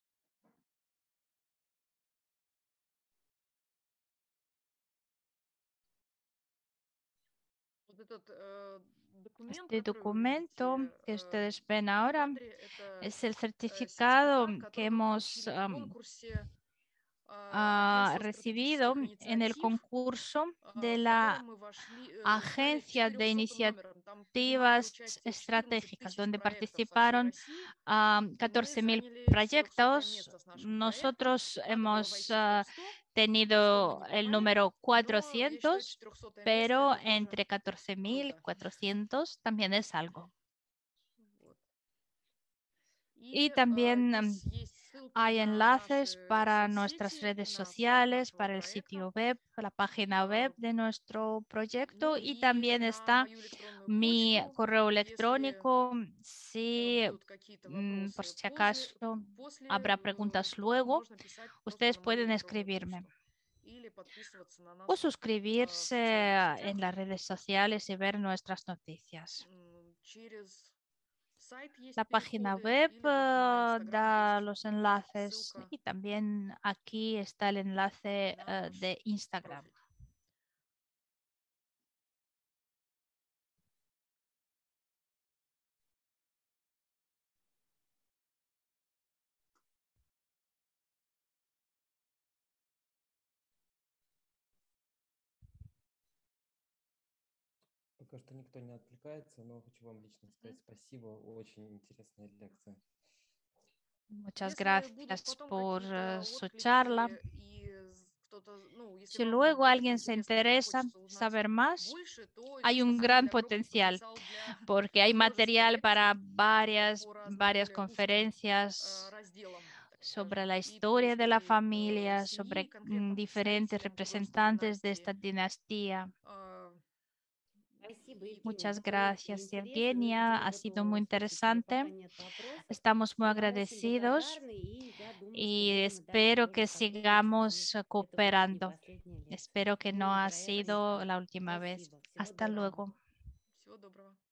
Este documento que ustedes ven ahora es el certificado que hemos recibido en el concurso de la Agencia de Iniciativas Estratégicas, donde participaron 14.000 proyectos. Nosotros hemos tenido el número 400, pero entre 14.000 y 400 también es algo. Y también hay enlaces para nuestras redes sociales, para el sitio web, la página web de nuestro proyecto, y también está mi correo electrónico. Si por si acaso habrá preguntas luego, ustedes pueden escribirme o suscribirse en las redes sociales y ver nuestras noticias. La página web da los enlaces y también aquí está el enlace de Instagram. Пока что никто не отвлекается, но хочу вам лично сказать спасибо. Очень интересная лекция. Muchas gracias por su charla. Si luego alguien se interesa saber más, hay un gran potencial porque hay material para varias conferencias sobre la historia de la familia, sobre diferentes representantes de esta dinastía. Muchas gracias, Evgenia. Ha sido muy interesante. Estamos muy agradecidos y espero que sigamos cooperando. Espero que no ha sido la última vez. Hasta luego. Всего доброго.